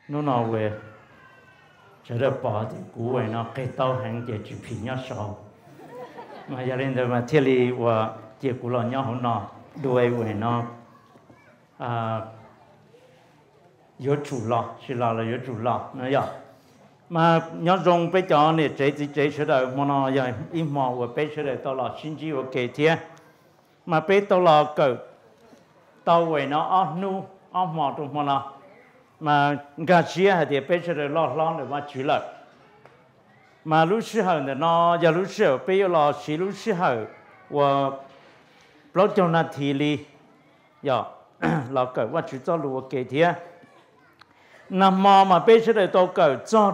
nó nào về cho đó bỏ thì cú về nó cái tàu hàng để chụp hình nhau sầu mà giờ lên đây mà thiết lý và chỉ cú lo nhau hôm nọ đuôi về nó有主了，是了了有主了，那样。mà nhớ dùng bây giờ này chế sửa đời mà nó giờ im mò và bây sửa đời tao là sinh chi và kể thiệt mà bây tao là cỡ tao về nó nu mò trong mà nó mà gà chia thì bây sửa đời lo để mà chửi lại mà lúc xưa này nó giờ lúc xưa bây giờ là xí lúc xưa và lúc trong nó thì li giờ là cỡ và chửi tao luôn kể thiệt nằm mà bây giờ tôi cởi cho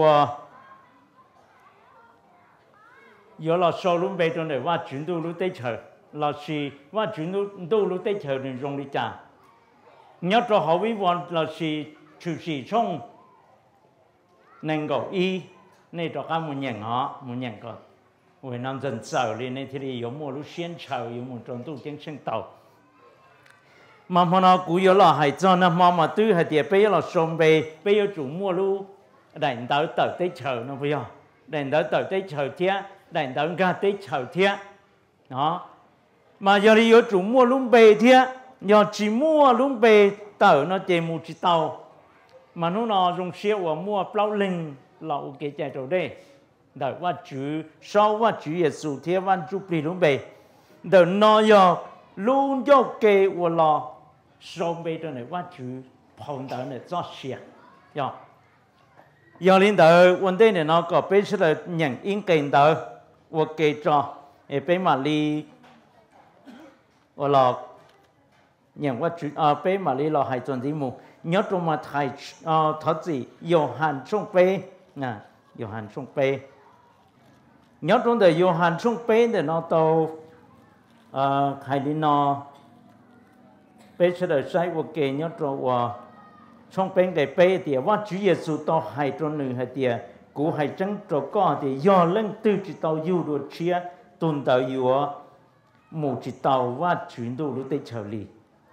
giờ là sau lúc bây giờ nàyว่าchuyển đổi lúc tết chờ là gìว่าchuyển đổi lúc tết chờ nên dùng đi trả nhớ cho họ vi von là gì chủ sĩ trong nên có y nên cho các muốn nhận họ muốn nhận còn vì năm dần sau lên nên thì có một lúc xuyên sau có một trong tu tiếng sinh tàu mà nó cũng có là hay cho nó mà tư hay thì bây giờ là xong bây giờ chủ mua lu đánh tới tới chờ nó bây giờ đánh tới chờ thiệt đánh tới ra tới chờ thiệt đó mà giờ thì có chủ mua luôn bề thiệt giờ chỉ mua luôn bề tới nó chỉ một chiếc tàu mà nó dùng xe và mua plau linh là ok chạy rồi đây đợiว่าchủ sauว่าchủ Giêsu thiệtว่าchủ bị luôn bề đợi nó giờ luôn cho kê và lo xong bây giờ nàyว่า主碰到呢做事呀，要领导问题呢那个背出来人应该到我给着也被玛丽我了人ว่า主被玛丽了还准的么nhớ trong mà thầy thật gì Yohan trong pe nè Yohan trong pe nhớ trong đời Yohan trong pe thì nó tàu hay đi nó bây giờ sai của kẻ nhớ rồi trong bên cái bây thìว่าChúa Giêsu tao hay trong nữ hay thì cú hay chẳng cho có thì do lên từ chỉ tao yêu được chia tuần tao yêu một chỉ taoว่าchuyển đồ lúc tới chờ li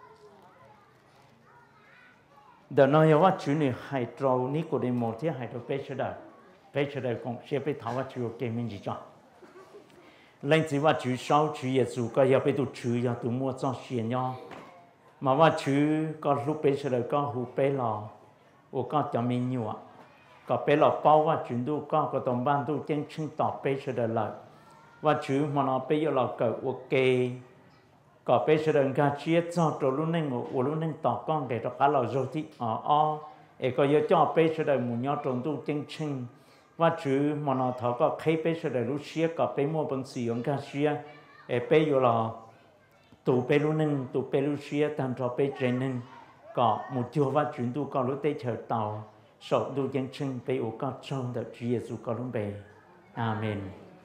đợt nóiว่าChúa này hay trâu ní của đêm một thế hay trâu bây giờ cũng sẽ bị tháo Chúa cái mình gì cho lên chỉว่าChúa sau Chúa Giêsu có要被tu Chúa要tu mua cho tiền nhau màว่าChúa có lúc bây giờ có hụt bé lò, và có cho mình nhiều, có bé lò bao và chuyển đổi có đồng ban tu chân chứng tỏ bây giờ là, và Chúa mà nó bây giờ là cỡ ok, có bây giờ người chia cho lúc nên tỏ con để cho cả là rồi thì có giờ cho bây giờ muốn nhau trong tu chân chứng, và Chúa mà nó thọ có khi bây giờ lúc chia có bây mua bằng sử dụng cái chia, bây giờ là tụ bê lu nưng tụ bê lu xía tam cho bê trên nưng có một chỗ và chuyển tu có lúc tây chờ tàu sổ tu dân chân bê u có trong đợt Chúa Giêsu có lúc bê amen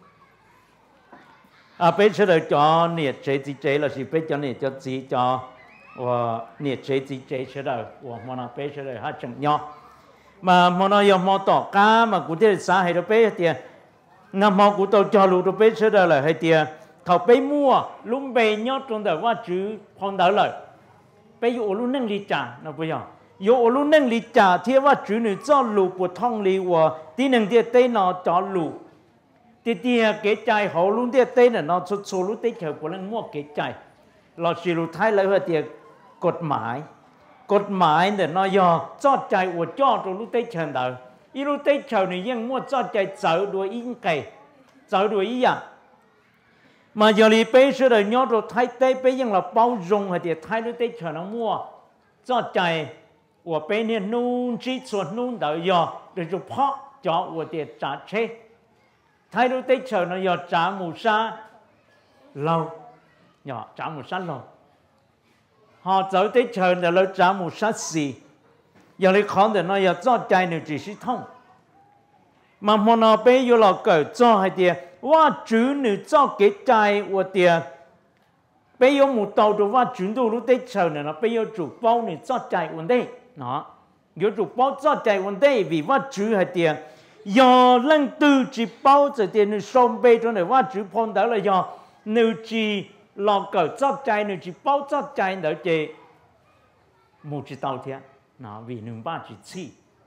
bê sẽ được cho nhiệt chế là gì bê cho nhiệt cho gì cho và nhiệt chế sẽ được và mà nó bê sẽ được hát chẳng nhỏ mà nó yêu mà tỏ cá mà cụ thể xã hay đó bê tiền nằm mà cụ tàu cho lũ đó bê sẽ được là hay tiền thầu bây mua lúc bây nhớ trong đờiว่าChúa phong đỡ lời bây giờ lúc nâng lý trả nó bây giờ giờ lúc nâng lý trả thìว่าChúa này cho lũ của thông lý và tí nâng địa tây nó cho lũ tí cái trái họ lúc địa tây nó số lúc tây chờ của nó mua cái trái là sự lũ thái lại làกฎหมายเนี่ยnó do cho trái và cho trong lúc tây chờ đời ý lúc tây chờ này nhưng mua cho trái chở đuổi yên cây chở đuổi ý à mà giờ thì bây giờ là nhớ rồi thái tây bây giờ là bao dung hay thì thái lúc tây chờ nó mua cho trái và bây giờ nung chỉ chuẩn nung đợi giờ để chụp phá cho và thì trả chế thái lúc tây chờ nó giờ trả mù sa lâu nhỏ trả mù sa lâu họ走tới chờ để nó trả mù sa gì giờ thì khó để nó giờ cho trái này chỉ是痛mà nó bây giờ là cởi cho hay thìว่าChúa nữ cho cái trái và tiền bây giờ một tàu đồว่าchuyển đồ lúc tết chờ này nó bây giờ chủ bao này cho trái vấn đề nó giờ chủ bao cho trái vấn đề vìว่าChúa hay tiền giờ lần từ chỉ bao giờ tiền nữ xong bây giờ nàyว่าChúa phong đó là giờ nữ chỉ lo cởi cho trái nữ chỉ bao cho trái nữa chỉ một chỉ tàu thế nó vì nữ ba chỉ chi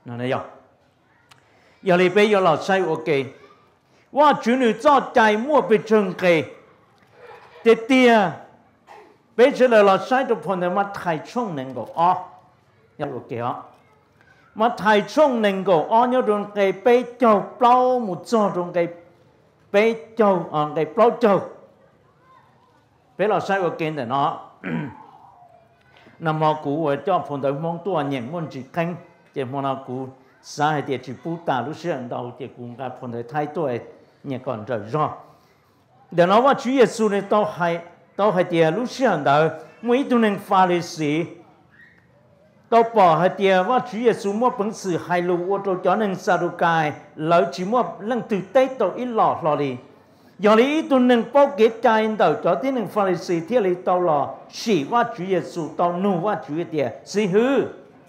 นั่นเองอย่าเลยไปอย่าหลอดใช้โอเคว่าจุนจ่อใจมั่วไปเชิงเกยเตี้ยไปเฉลยหลอดใช้ทุกคนแต่มาไทยช่องหนึ่งก็อ๋ออย่าโอเคอ๋อมาไทยช่องหนึ่งก็อ๋อเนี่ยโดนเกยไปเจ้าเปล่าหมดจ่อโดนเกยไปเจ้าเกยเปล่าเจ้าไปหลอดใช้โอเคแต่เนาะนำมากูว่าเจ้าคนแต่มองตัวเนี่ยมันจีแข็งเจ้ามองกูสาเหตุที่ปูตาลุเสียงเราเจ้ากูกับคนแต่ไทยตัวเนี่ยก่อนจะรอเดี๋ยวเราว่า主耶稣呢都係啲路上頭每一種人法律士都บอก係啲ว่า主耶穌冇本事係路我做咗人撒路界老只冇能對低到一落落嚟有你一種人包結ใจ到咗啲人法律士ที่你到落是ว่า主耶穌到怒ว่า主嘅啲是หือ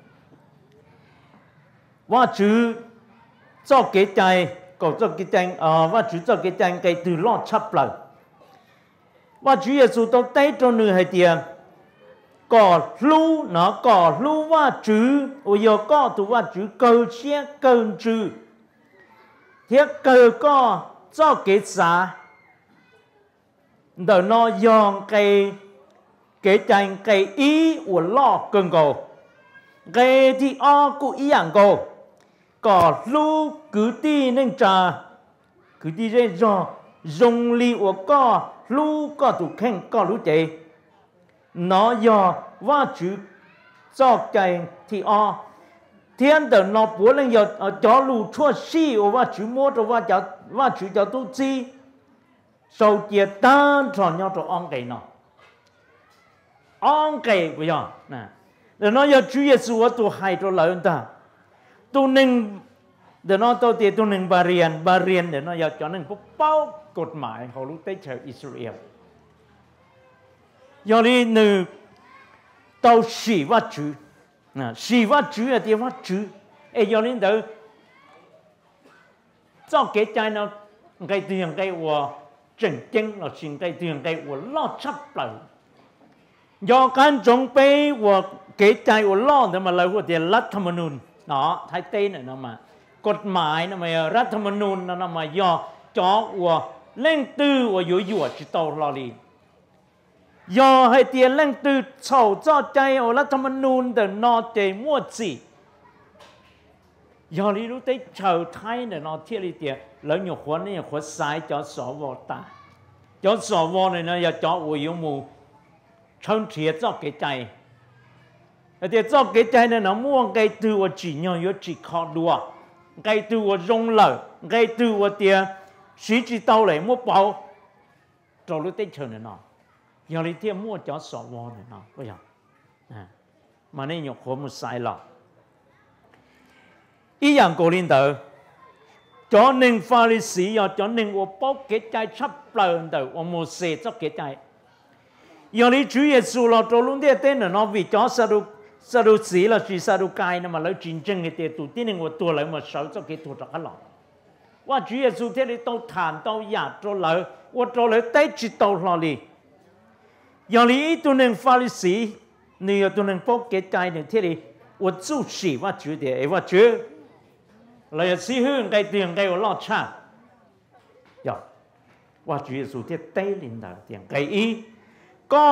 ว่า主作結ใจก็作結ใจว่า主作結ใจ嘅對落插嚟ว่า主耶穌到低咗女係啲ก็รู้เนาะก็รู้ว่า主我要ก็ตัวว่า主夠些夠主ที่夠ก็作結啥เดี๋ยวน้อยองcái tranh cái ý của lo cơn cầu cái thì của ýอย่างcầu có lúc cứ đi nên trà cứ đi ra do dùng li của có lúc có tụ khen có lúc chạy nó doว่าchữ cho cái thì thiên tử nó bố lên giờ cho lù chua xì và chữ mua rồi và chữ cho tu chi sau kia tan tròn nhau cho ông cái nó ông cái bây giờ nè để nó giờ Chúa Giêsu tu hay cho lợi ta tu nên để nó tu tiền tu nên bà riêng để nó giờ cho nên baoกฎหมายของลูกเต้ชาวอิสราเอลgiờ đi nữ tao sĩว่าChúa sĩว่าChúa là tiếngว่าChúa ấy giờ đến đó cho cái trái nó cái tiền cái của正经làสิ่งcái tiền cái của lo chấp lại doการจงไปว่าเกณฑ์ใจว่าล่อแต่มาเลยว่าเดี๋ยวรัฐธรรมนูญเนาะไทยเต้นน่ะมากฎหมายน่ะมารัฐธรรมนูญน่ะมาย่อจ่อว่าเล่งตื้อว่าอยู่ๆจิตโตรอลีย่อให้เตียนเล่งตื้อเฉาจ่อใจว่ารัฐธรรมนูญแต่นอเจมั่วสิย่อลีรู้ได้ชาวไทยเนี่ยนอเที่ยวลีเตียแล้วอยู่หัวนี่หัวซ้ายจ่อสวตาจ่อสวเนี่ยนะอย่าจ่อว่าอยู่หมู่chân thiệt cho cái trái, thì cho cái trái này nó mua cái từ của chỉ nhau yếu chỉ khó đùa, cái từ của rong lở, cái từ của tiền, sĩ chỉ tàu lại mua bao, cho lúc tết trời này nó, giờ đi tiền mua cho sọ vò này nó, bây giờ, mà nên nhục khổ một sai lọ, ý dạng cổ linh tử, cho nên pha lý sĩ cho nên của bao cái trái sắp lợn tử, của một xe cho cái trái giờ đi Chúa Giêsu là cho luôn tên là nó vì cho sa đu sĩ là chỉ sa đu cai mà lấy chiến tranh cái tiền tụi tiên người tua lại mà sợ cho cái tụi trắc lọว่าChúa Giêsu thế này tao thản tao giả cho lạiว่าcho lại tới chỉ tao lo đi giờ đi tụi nên pha lý sĩ nhiều tụi nên bốc cái trái này thế nàyว่า主sĩว่าChúa thếว่าChúa là sĩ hương cái tiền cái của lo cha giờว่าChúa Giêsu thế tới lên đó tiền cái ýก็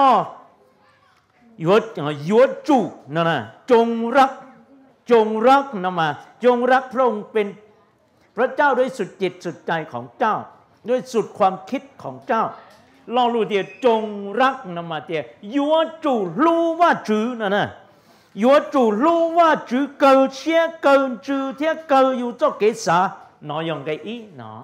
ยัวจูนั่นนะจงรักนะมาจงรักพระองค์เป็นพระเจ้าด้วยสุดจิตสุดใจของเจ้าด้วยสุดความคิดของเจ้าลองรู้เดียจงรักนะมาเดียยัวจูรู้ว่าจือนั่นนะยัวจูรู้ว่าจือเกิดเชี่ยเกินจือเที่ยเกิดอยู่เจ้าเกษาหนอยังไงอีหนอ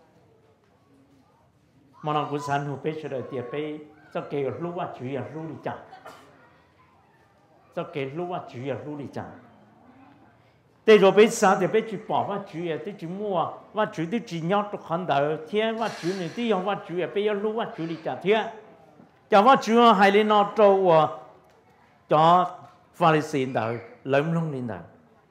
มันกุศลหูเปเฉลยเดียไปcho kể lúcว่าChúa là lúc đi chẳng cho kể lúcว่าChúa là lúc đi chẳng để rồi bây giờ thì bây giờ bỏว่าChúa là để Chúa muaว่าChúa để chỉ nhớ được khán giả thiênว่าChúa này để用ว่าChúa là bây giờ lúcว่าChúa đi chẳng thiên choว่าChúa hay lên nó trâu cho Pha-ri-si đời lớn luôn lên đời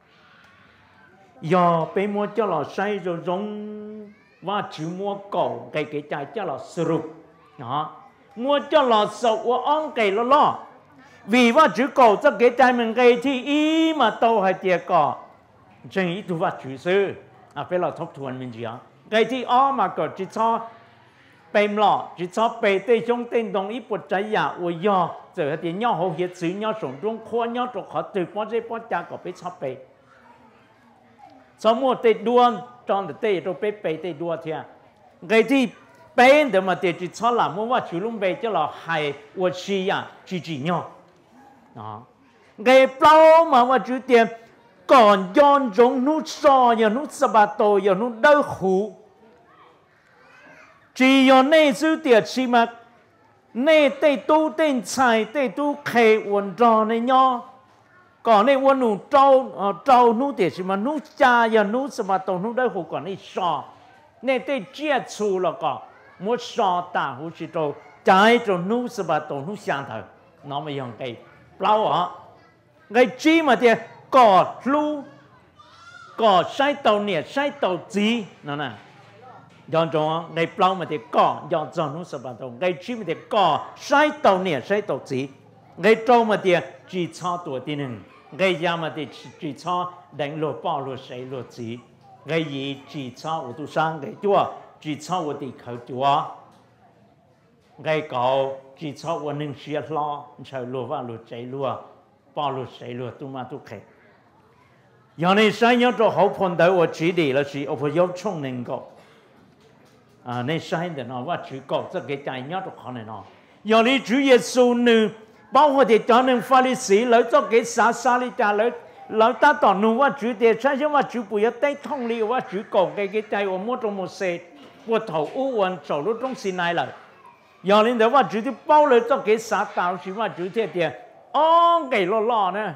giờ bây mua cho là say rồi giốngว่าChúa mua cổ cái trái cho là sụp đó mua cho lò sầu của ông cây lo vìว่าchữ cầu cho cái trái mình cây thì ý mà tao hay tiệt cỏ chân ý tu vật chủ sư phải là thấp thuần mình gì cáiที่อ้อมาก็จิตชอบเป็นหล่อจิตชอบไปเตะจงเต้นตรงอีปวดใจอยากอวยยอเจอที่ย่อหัวเหี้ยซื้อย่อส่งตรงขั้วย่อตกขอตื่นป้อนใจป้อนจาก็ไปชอบไปสมมติเตะดวงจอนเตะตัวไปเตะดวงเทียcáiที่เป็นเดี๋ยวมาเตะจิตชอบหล่ะเมื่อว่าชูลุงไปจะหล่อให้อวดชีอ่ะจีย่อcái bao mà chú tiền còn yon giống nút so giờ nút sabato giờ nút đau khổ chỉ yon này chú tiền chỉ mà này tây tu tên sai tây tu khề uốn trò này nhau còn này uốn nút trâu nút tiền chỉ mà nút cha giờ nút sabato nút đau khổ còn này so này tây chia chu là có một so ta hú chỉ trâu trái trâu nút sabato nút sang thở nó mới dùng cái bao à cái chi mà thì cỏ lu cỏ sai tàu nè sai tàu gì nó nè dọn cho cái bao mà thì cỏ dọn cho nó sập tàu cái chi mà thì cỏ sai tàu nè sai tàu gì cái trâu mà thì chỉ cho tuổi tin hưng cái giá mà thì chỉ cho đánh lột bao lột sấy lột gì cái gì chỉ cho ở tu sang cái chúa chỉ cho ở thì khởi chúa cái cậu chỉ cho ở nâng xia lo trời lột vào lột sấy lột bao lột sấy lột tu mà tu khởi giờ này sai nhớ cho hậu phần đầu ở chỉ để là chỉ ở phần yếu chung nên có này sai để nóว่าchỉ có cho cái trái nhớ cho họ này nó giờ này Chúa Giêsu nữ bao họ thì cho nên Pha-ri-sĩ lấy cho cái sa li cha lấy ta tỏ nụว่าChúa để sai chứว่าChúa bùi tay thông liว่าChúa có cái trái ở một trong một xe của thầu u uẩn sầu lúc trong xin này là giờ này đểว่าChúa thì bao lấy cho cái sa tạo chỉว่าChúa thế thì cái lo nữa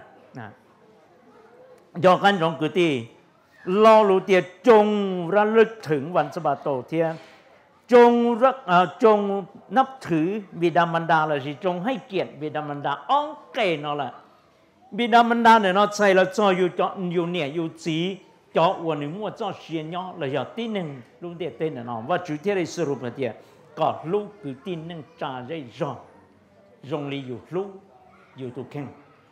doกันตรงคือที่รอรู้เตียจงระลึกถึงวันสะบาโตเทียจงนับถือบิดามารดาเลยสิจงให้เกียรติบิดามารดาเก่เนาะแหละบิดามารดาเนี่ยเนาะใส่แล้วจ่ออยู่เนี่ยอยู่จีจ่ออ้วนหนึ่งมั่วจ่อเชียนเนาะเลยอย่างที่หนึ่งรู้เดียเต้นเนาะว่าจุดที่ได้สรุปเตียก็รู้คือที่หนึ่งจ่าได้จงลีอยู่รู้อยู่ตุกเข่ง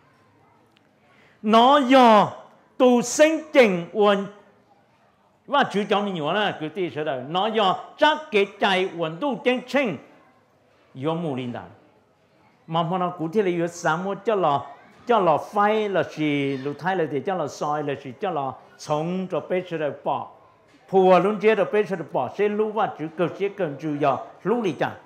nó do tu sinh trình uẩn và chú trọng nhiều là cứ tí sẽ đời nó do chắc cái chạy uẩn tu chân trình do mù linh đàn mà nó cụ thể là do sáng một cho lò phai là gì lục thái là thì cho lò soi là gì cho lò sống cho bé sẽ đời bỏ phùa luôn chế rồi bé sẽ đời bỏ sẽ lú và chú cực sẽ cần chú do lú lì chẳng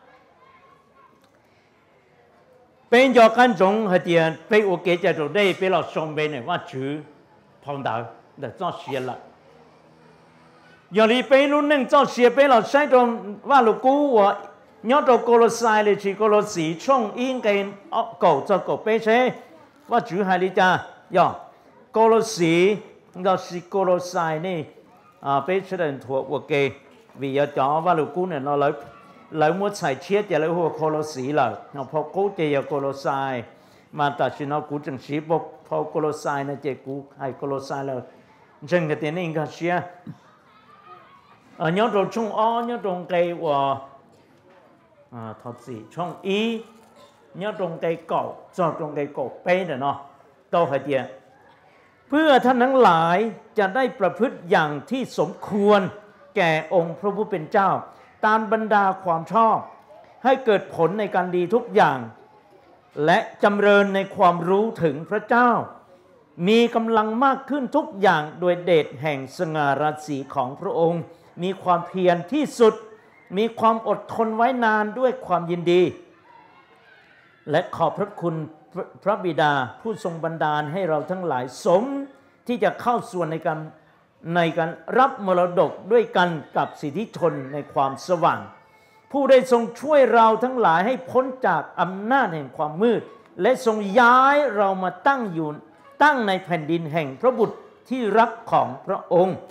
bên do căn giống hay tiền bên ô kế cho rồi đây bên là xong bên này và chú phong đạo để cho xia lại giờ đi bên luôn nên cho xia bên là sai trong và lục cũ và nhớ trong Colossae là chỉ Colossae trong in cái cầu cho cầu bên thế và chú hai lý cha giờ Colossae đó là Colossae này bên sẽ là thuộc của cái vì giờ cho và lục cũ này nó lấy một sải chiết để lấy hồ Colossae là nó phô cố chế ở Colossae mà ta chỉ nó cú chẳng chỉ phô Colossae này chế cú hay Colossae là chẳng cái tiền này cái gì ở nhớ trong trung nhớ trong cây và thật gì trong ý nhớ trong cây cổ cho trong cây cổ bên này nó đâu phải tiền เพื่อท่านทั้งหลายจะได้ประพฤติอย่างที่สมควรแก่องค์พระผู้เป็นเจ้าตามบรรดาความชอบให้เกิดผลในการดีทุกอย่างและจำเริญในความรู้ถึงพระเจ้ามีกำลังมากขึ้นทุกอย่างโดยเดชแห่งสง่าราศีของพระองค์มีความเพียรที่สุดมีความอดทนไว้นานด้วยความยินดีและขอบพระคุณพระบิดาผู้ทรงบันดาลให้เราทั้งหลายสมที่จะเข้าส่วนในการรับมรดกด้วยกันกับสิทธิชนในความสว่างผู้ได้ทรงช่วยเราทั้งหลายให้พ้นจากอำนาจแห่งความมืดและทรงย้ายเรามาตั้งในแผ่นดินแห่งพระบุตรที่รักของพระองค์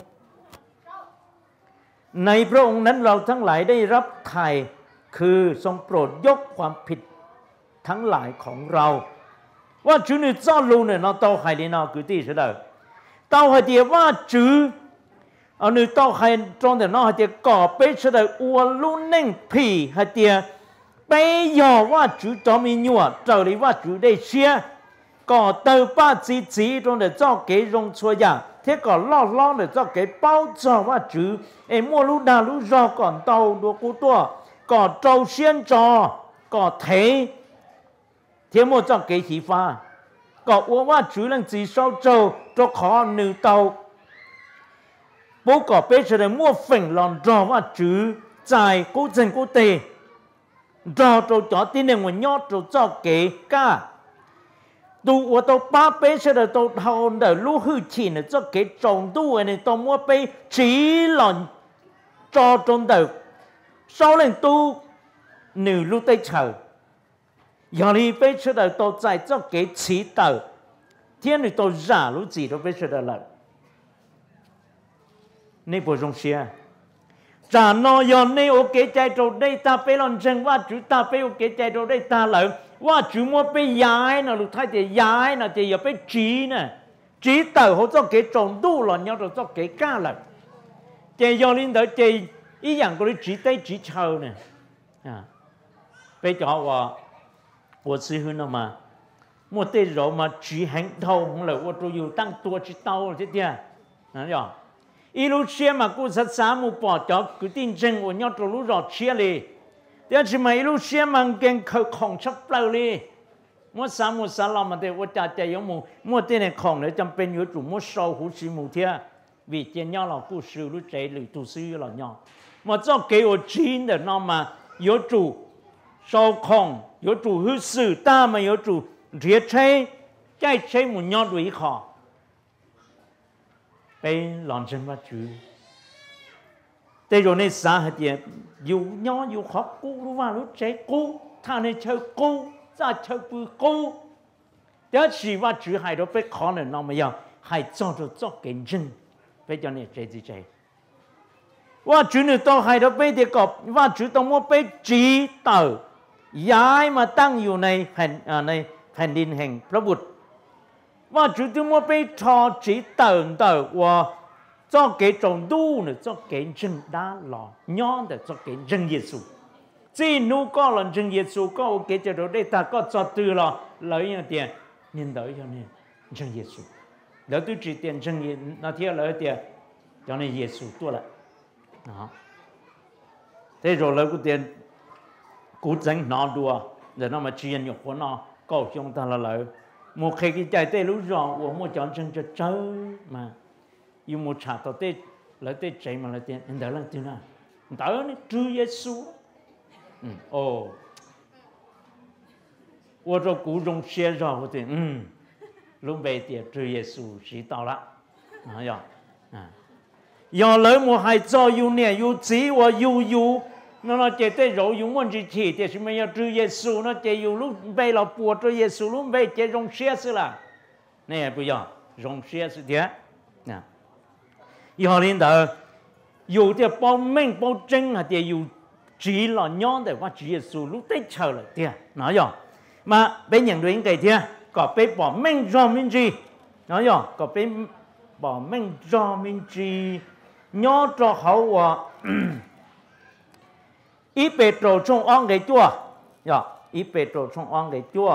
ในพระองค์นั้นเราทั้งหลายได้รับไถ่คือทรงโปรดยกความผิดทั้งหลายของเราว่า主你造路呢那到海里那个地是的到海地ว่า主你到海中的那海地ก่อไป是的我路能皮海地ไป要ว่า主จะมีหยวดเจ้าหรือว่า主ได้เสียก่อเติบป้าจี中的เจ้าเกรงชั่วอย่าง thế còn lo để cho cái bao giờ và chữ em mua lúc nào lúc do còn tàu đồ cú tua còn trâu xiên trò còn thế một cho cái khí pha còn uống và chữ là chỉ sau trâu cho khó nữ tàu bố có bây giờ mua phỉnh lòn trò và chữ dài cố dân cố tề trò trâu cho tin là người nhót trâu cho cái cả tu tôi ba bây giờ tôi thâu để lúc hư chỉ là cho cái trồng tu này tôi mua bây chỉ lòn cho trong đời sau lần tu nữ lúc tây chờ giờ thì bây giờ tôi dạy cho cái chỉ tờ thiên thì tôi giả lúc gì đó bây giờ là nên bổ sung xe trả nó giờ nên ok chạy trâu đây ta phải làm chân và chú ta phải ok chạy trâu đây ta lợi và chú mua phải giải nó lúc thay thì giải nó thì giờ phải chỉ nè chỉ tờ họ cho cái trồng tu là nhau rồi cho cái cá lợi chạy giờ lên tới chạy ý dạng của chỉ tay chỉ chờ nè bây giờ họ我是很那么，我对肉嘛只很痛了，我都有当多知道这点，哪样？一路吃嘛，古实三木包叫决定真，我要走路绕吃嘞，但是嘛一路吃嘛跟口空出不了嘞，我三木三老嘛的，我家有木，我这呢空嘞，จำเป็น有做我烧胡是木天，为见鸟老古收入这里都是有老鸟，我早给我钱的那么有做烧空。有主hư sự ta mà有主riết chơi chạy chơi một nhót đuổi khó bây lòng chân bắt chú đây rồi này xã hội tiền dù nhót dù khó cú lúc vào lúc chơi cú thằng này chơi cú ra chơi bự cú đó chỉ bắt chú hay đó phải khó nữa nó mà giờ hay cho cái chân bây giờ này chơi gì chơiว่าchú này tao hay đó bây giờ cóว่าchú tao mua bây chỉ tờย้ายมาตั้งอยู่ในแผ่นดินแห่งพระบุตรว่าจุดที่ว่าไปทอจีเติร์นว่าเจ้าเก๋จงดูเนี่ยเจ้าเก๋จึงด้าหล่อย้อนแต่เจ้าเก๋จึงเยซูจีนูก็หล่อจึงเยซูก็โอเคจะเราได้ตาก็จะตื่นหล่อเลยอย่างเดียวnhìn tới cho nênจึงเยซูแล้วตัวจีเตียนจึงเยนาทีเลยเดียวcho nênเยซูตัวละđó thế rồiเลยกูเตียนcú tránh nó đùa để nó mà truyền nhục của nó cầu chúng ta là lợi một khi cái chạy tê lúc rồi của một chọn chân cho chơi mà yêu một trả tao tê lấy tê chạy mà lấy tiền anh đỡ lần tiền nào đỡ nó trừ Giêsu ồ 我说古中写着我的龙北的主耶稣知道了哎呀要来我还早有年有几我有nó chỉ tới rồi dùng món gì thì chỉ mình要主耶稣nó chỉ dùng lúc bây là bùa chủ耶稣lúc bây chỉ dùng xe sự là này bây giờ dùng xe sự thế nè giờ lên đó dùng thì bao minh bao chân là thì dùng chỉ là nhon để qua chủ耶稣lúc tới chờ là thế nói rồi mà bên nhận đối cái thế có bên bỏ minh do minh gì nói rồi có bên bỏ minh do minh gì nhon cho hậu à ý bề trổ trong ong cái chua, ý bề trổ trong ong cái chua,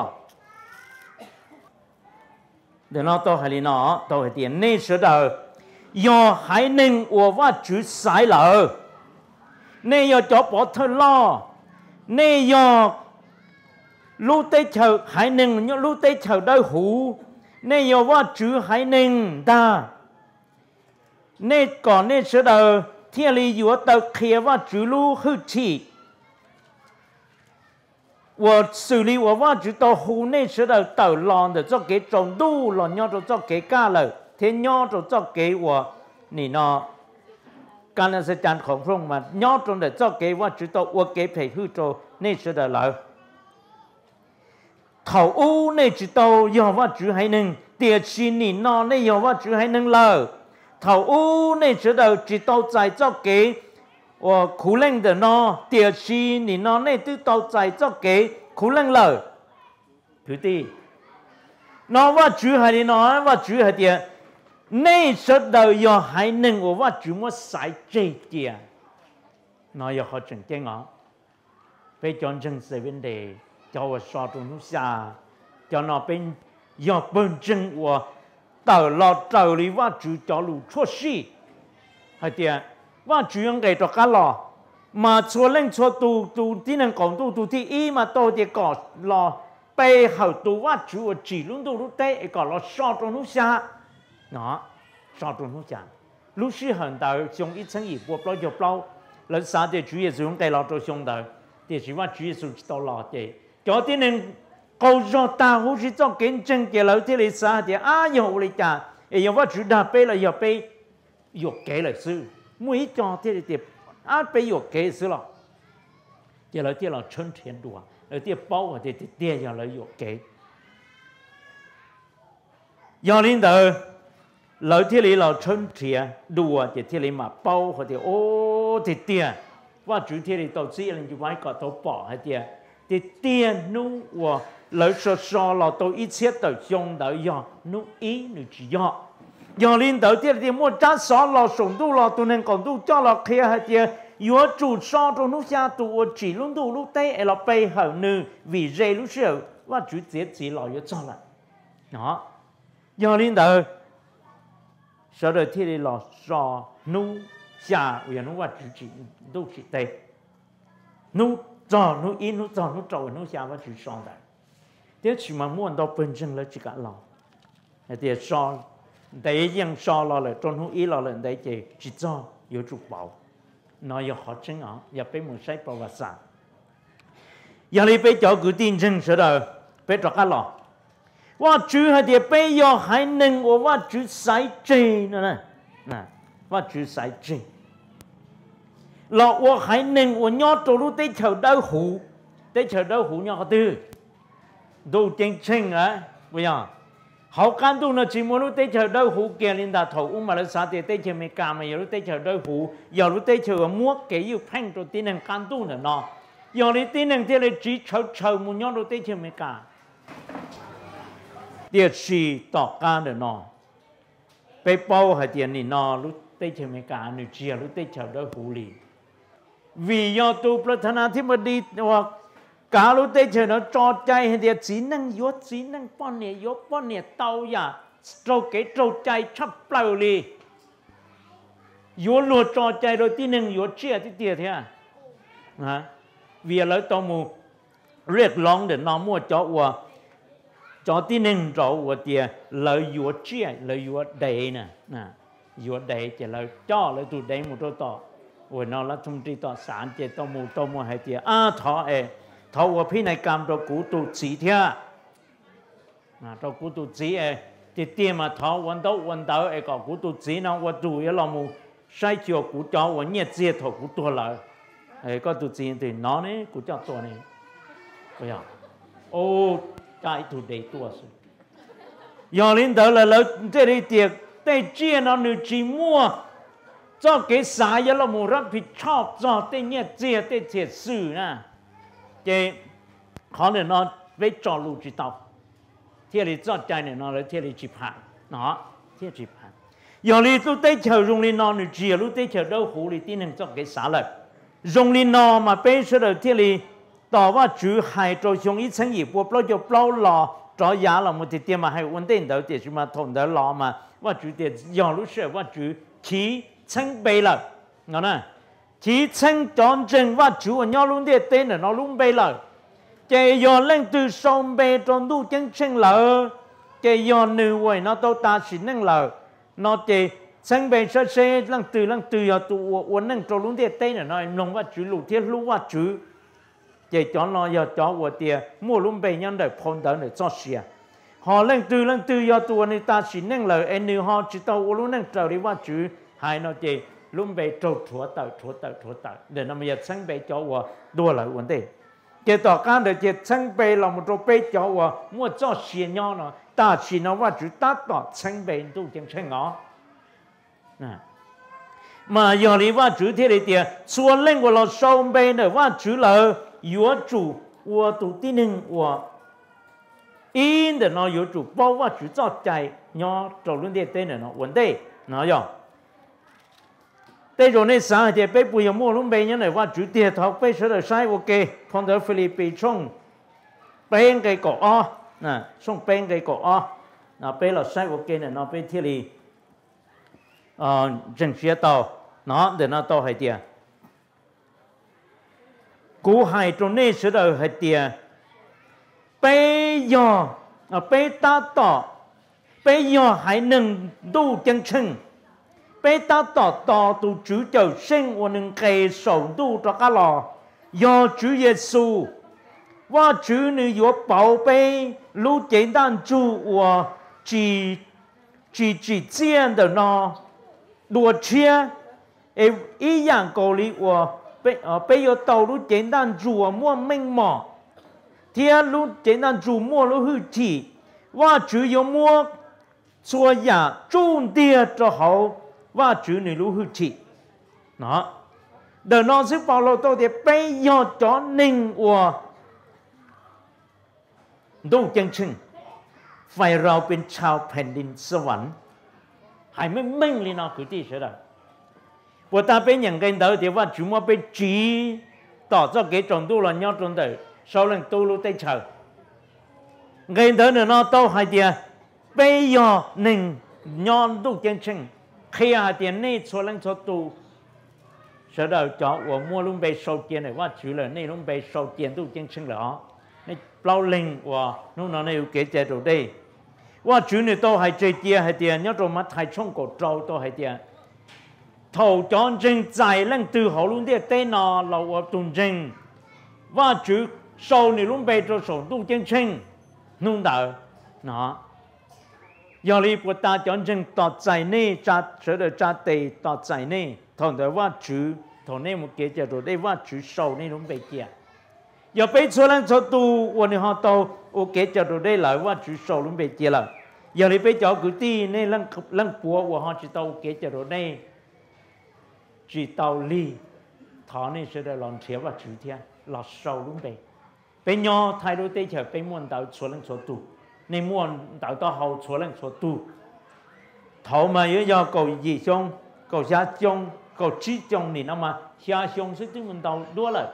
để nó tôi hay nó tôi hay tiền nên sửa đời, do hải ninh của vợ chủ sai lỡ, nên do cho bỏ thơ lo, nên do lúc tây chờ hải ninh nhưng lúc tây chờ đôi hủ, nên do vợ chủ hải ninh ta, nên còn nên sửa đời thiên lý yếu tàu kia và chủ lưu hư chỉ 我xử理我ว่า主到湖内时的到浪的做给中度了，要做给干了，天要做给我你呢？干了是讲ของพระองค์มา要中的做给我主到我给培育做内时的了，头乌内知道要ว่า主还能，第二次你呢内要ว่า主还能了，头乌内知道在做给。我苦冷的呢，第二次你呢那都到在做给苦冷了，对不对？那我主还的呢，我主还的，那时候要还能我主我晒这点，那要好正经啊，被讲成是问题，叫我刷中下，叫那边要本正我 tờ lò tờ lý và chú cho lù chua xì hay tiệt và chú yang cái cho cá lò mà chua lên chua tu tí năng còn tu tí ý mà tôi thì có lò bây hậu tu và chú chỉ luôn tu lúc tây có lò so trong lúc xa nó so trong lúc xa lúc xí hận tờ xong ít sáng ý bộ bao giờ bao lần sau thì chú Giêsu cái lò cho xong tờ thì chỉว่า Chúa Giêsu tao lò thì cho tí năng câu cho ta hú chỉ cho kiến chân cái lối thế này sao thì yêu lấy cha yêuว่า Chúa đã bây là yêu bây yêu kế là sư mỗi cho thế này thì bây yêu kế sư lo cái lối thế là chân thiện đùa lối thế bao thì tiền giờ lối yêu kế giờ lên đầu lối thế này là chân thiện đùa thì thế này mà bao thì ô thì tiềnว่า Chúa thế này đầu tiên là như vậy có tao bỏ hay tiền thì tiền nu và lời so là tôi ít xét tới trong đời giờ nu ý nu chỉ giờ lên đầu tiên thì mua trái so là sống tu là tôi nên còn tu cho là kia hay tiền yếu chủ so trong lúc xa tu chỉ luôn tu lúc tây là bay hở nữ vì dây lúc sau và Chúa chỉ là yếu cho lại đó giờ lên đầu sau đó thì là so nu xa vì nóว่า Chúa chỉ tu chỉ tây nu cho nó in nó cho nó trâu nó xa và Chúa son đấy thế chỉ mà muốn đâu bên chân là chỉ cả lò thì son đấy yang son là cho nó in là đấy chỉ cho yếu chủ bảo nó yếu họ chân ở yếu bé một sai bảo vật sản yếu đi bé cho cứ tin chân sửa đời bé cho cả lòว่า Chúa hay thì bé yếu hay nênว่า Chúa sai chi nữa nèว่า Chúa sai chi lọว่าhải ninh của nhau trâu lúc tới chờ đau hủ nhau tư đồ chân chân á bây giờ họ can tu nó chỉ muốn lúc tới chờ đau hủ kia lên đà thầu mà nó sao thì tới chờ mấy cà mà giờ lúc tới chờ đau hủ giờ lúc tới chờ mua cái yêu phanh rồi tin năng can tu nữa nó giờ lúc tin năng thì là chỉ chờ một nhau lúc tới chờ mấy cà địa chỉ tỏ ca nữa nó bây bao hay tiền này nó lúc tới chờ mấy cà nữa chỉ lúc tới chờ đau hủ liền vì do tuประธานาธิบดีว่าการรู้ได้เฉยๆจอใจให้เดียสีนั่งยศสีนั่งป้อนเนี่ยยศป้อนเนี่ยเตาอย่าโตเก๋โตใจชับเปล่าเลยยศหลุดจอใจโดยที่หนึ่งยศเชี่ยที่เดียเท่านะvì lấy tao mu riết long để nó mua cho tí nên cho của tiền lấy yết chia lấy yết đầy nè yết đầy chỉ lấy cho lấy tụi đầy một chỗ to rồi nó là thông tin to sản chỉ tao mu hay tiền thọ của phía này cầm cho cụ tụi chỉ thế cho cụ tụi chỉ thì tiền mà thọ vận đầu có cụ tụi chỉ nó qua tụi nó mu sai chiều cụ cho vận nhiệt chia thọ cụ tua lại có tụi chỉ thì nó này cụ cho tua này bây giờ ô cái tụi đầy tua rồi giờ lên tới là lấy cái này tiền đây chia nó nữ chỉ mua cho cái xã giờ là một rất bị chọc cho tên nhiệt chia tên thiệt sự nè cái khó để nó với trò lù chỉ tàu thì là cho trái này nó là thì là chỉ phản nó thì chỉ phản giờ thì tôi tới chờ dùng lên nó nữa chia lúc tới chờ đâu hủ thì tin rằng cho cái xã lợi dùng lên nó mà bây giờ là thì là tỏว่า主係做用一層葉波包就包落咗也了，我哋點嘛係穩定到就是嘛同得落嘛，ว่า主的要路是ว่า主起稱備了，我呢起稱當正ว่า主要路的tên là nó luôn備了，cái要lên từ sông bề trong đủ chân chân lợ, cái要nữ vậy nó đâu ta chỉ năng lợ, nó cái稱bề sơ sơ lần từ要tụ uốn năng trong luôn de tên là nó nôngว่า主路天路ว่า主chỉ cho nó giờ cho của tiền mua luôn bề nhân để phun tới để cho xia họ lên từ giờ tụi này ta chỉ năng lời anh nữ họ chỉ tao luôn năng trở đi qua chữ hai nó chỉ luôn bề trâu thua tờ để nó bây giờ sang bề cho của đua lại vấn đề chỉ tao can để chỉ sang bề là một trâu bề cho của mua cho xia nhau nó ta chỉ nó qua chữ ta tao sang bề tu chẳng sang ngó mà giờ đi qua chữ thế này tiền xua lên của nó sâu bề nữa qua chữ là有主，我读的人我，因的呢有主，包括主造在鸟走路的对人呢，问题哪样？对着那啥的被不要莫龙被人来话主的头被说的晒我给碰到菲律宾冲，边给个啊，送边给个啊， nó bây là sai ok này nó bây thiết lý chân xe tàu nó để nó tàu hay tiền cú hai trong này sẽ đầu hay tiền bây giờ bây ta tỏ bây giờ hãy nâng tu chân chân bây ta tỏ tu chủ châu sinh và nâng cây sầu tu cho cả lò do Chúa Giêsu và Chúa nữ yếu bảo vệ lúc简单主我只见的呢多切一样道理我被有道路简单主我莫明嘛天路简单主莫路去体ว่า主有莫做呀重点就好ว่า主你路去体那เดี๋ยวน้องซึ่งเปาโลตัวเดียไปยอดจอหนึ่งว่าดูจังชึงไฟเราเป็นชาวแผ่นดินสวรรค์หายไม่มิ่งเลยนะคือที่เสด็จพอตาเป็นอย่างกันเดี๋ยวที่ว่าจุมาเป็นจีต่อจากเกจงดูหล่อนยอดจนเดี๋ยวชาวเล่นตูรูได้เฉยกันเดี๋ยวเนี่ยน้องโตหายเดียไปยอดหนึ่งยอดดูจังชึงเขียหายเดียนี่ชาวเล่นชาวตูsau đó cho我mua luôn被收tiền nàyว่าchủ là này luôn被收tiền都真清了này bao linh và lúc nào này kể chế rồi đâyว่า主呢都係最啲係啲，一做乜係中國做都係啲，頭講正在令對後luôn啲啲那老我動正，ว่า主受你luôn被做受都真清，弄到嗱，要你不打講正到在呢扎所以扎地到在呢，同埋ว่า主同呢冇記住到啲ว่า主受呢種被嘅。又俾錯人錯到，我哋學到我記住到啲嚟ว่า主受luôn被嘅啦。giờ đi bây giờ cứ đi nên lăng bùa của họ chỉ tàu kế cho đây chỉ tàu ly thọ nên sẽ làm thiếu và chữ thiên là sâu luôn vậy bên nhau thay đổi tới chờ bên muốn tàu số lần số tu nên muốn tàu tàu hậu số lần số tu thọ mà yếu do cầu gì xong cầu xa xong cầu trí xong thì nó mà xa xong sẽ chúng mình tàu đua lại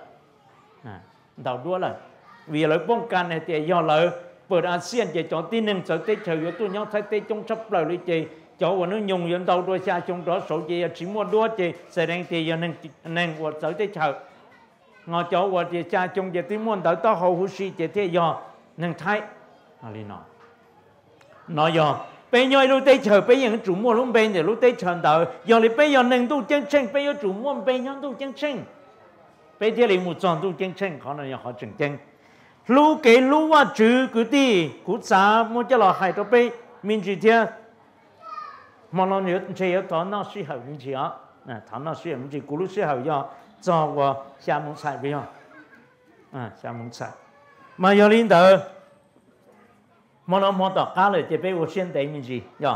tàu đua lại vì lợiป้องกันnày thì do lợiเปิดอาเซียนจะจอที่หนึ่งจะได้เฉยตัวย้อนไทยเตจงชับเลยเลยเจจอวันนู้นยงยันเตาตัวชาจงตัวโสเจียชิมัวดัวเจแสดงเจียหนึ่งวัดจะได้เฉยงอจอวัดเจียชาจงเจียที่ม้วนเตาตัวหูหุสีเจียเทียหนึ่งไทยอะไรเนาะnói giờ bây giờ lúc đấy chờ bây giờ chủ mua lúc bây giờ lúc đấy chờ đợi giờ thì bây giờ nâng tu chân chân bây giờ chủ mua bây giờ tu chân chân bây giờ thì một tròn tu chân chân khó là họ chân chân lúc cái lúcว่าchữ cứ đi cú xã muốn cho là hai đứa bé mình chỉ theo mà nó nhớ chơi ở đó nó suy hậu mình chỉ á nè thằng nó suy hậu mình chỉ cú lúc suy hậu do cho qua xa muốn xài bây giờ xa muốn xài mà giờ lên tới mà nó mua tọt cáเลยจะไป我先得mình chỉ giờ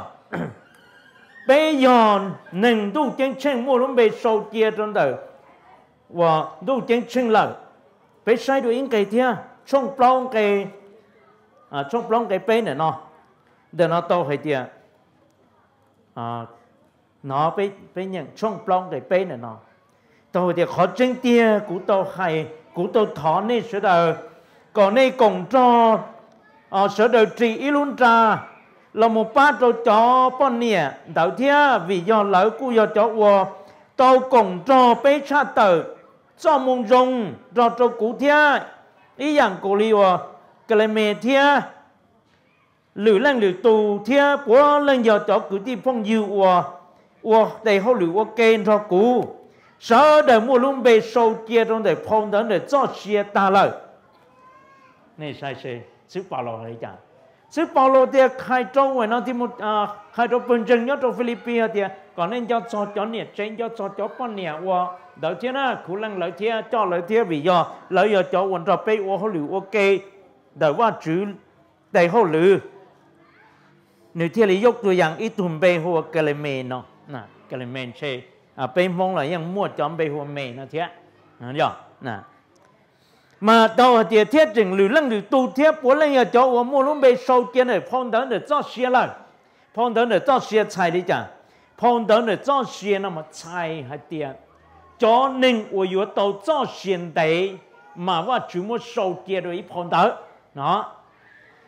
bây giờ nâng tu chân chân mua luôn bị sâu chia trong đời và tu chân chân là bị sai được những cái theo trong plong cái bên này để nó to hay tiệt nó bên những trong plong cái bên này to thì khó tranh tia cú to hay cú to thọ này sẽ đời còn này cùng cho sẽ đời trị luôn ra là một bát cho chó con nè đầu tiên vì do lỡ cú do chó của tao cùng cho bé cha tử cho mông rồng cho cú thiên ý rằng cô liว่าก็เลยเมเทียหรือเรื่องหรือตูเทียปัวเรื่องยอดจอคือที่พ่องยูว่าแต่เขาหรือว่าเกณฑ์ทอกูสาวเดิมมัวลุ่มเบโซเจียตรงแต่พงเดินแต่จ่อเชียตาเลยนี่ใช่ใช่ซื้อเปล่าเราเลยจ้ะซื้อเปล่าเราเดียใครโจ้ไว้นะที่มุดใครโจ้เป็นจังยอดโจ้ฟิลิปปินส์เดียก่อนนั้นยอดจอจอเนี่ยเจนยอดจอจอป้อนเนี่ยว่าđầu tiên là khu lăng lợi thiên cho lợi thiên vì do lợi do cho quần trò bay ô hậu lử ok đờiว่าchữ đầy hậu lử nếu thiên lý dốcตัวอย่างít thùng bay hoa cái này mền nó nè cái này mền chơi bay mong là yang mua chọn bay hoa mền nó thế nhở nè mà đầu thì thiết chỉnh lử lăng lử tu thiết bố lăng giờ cho我mua luôn bay sâu kiến này phong đến để cho xe lại phong đến để cho xe chạy đi chẳng phong đến để cho xe nó mà chạy hay tiền cho nên 我有到做现代嘛ว่า主么受接的一碰到喏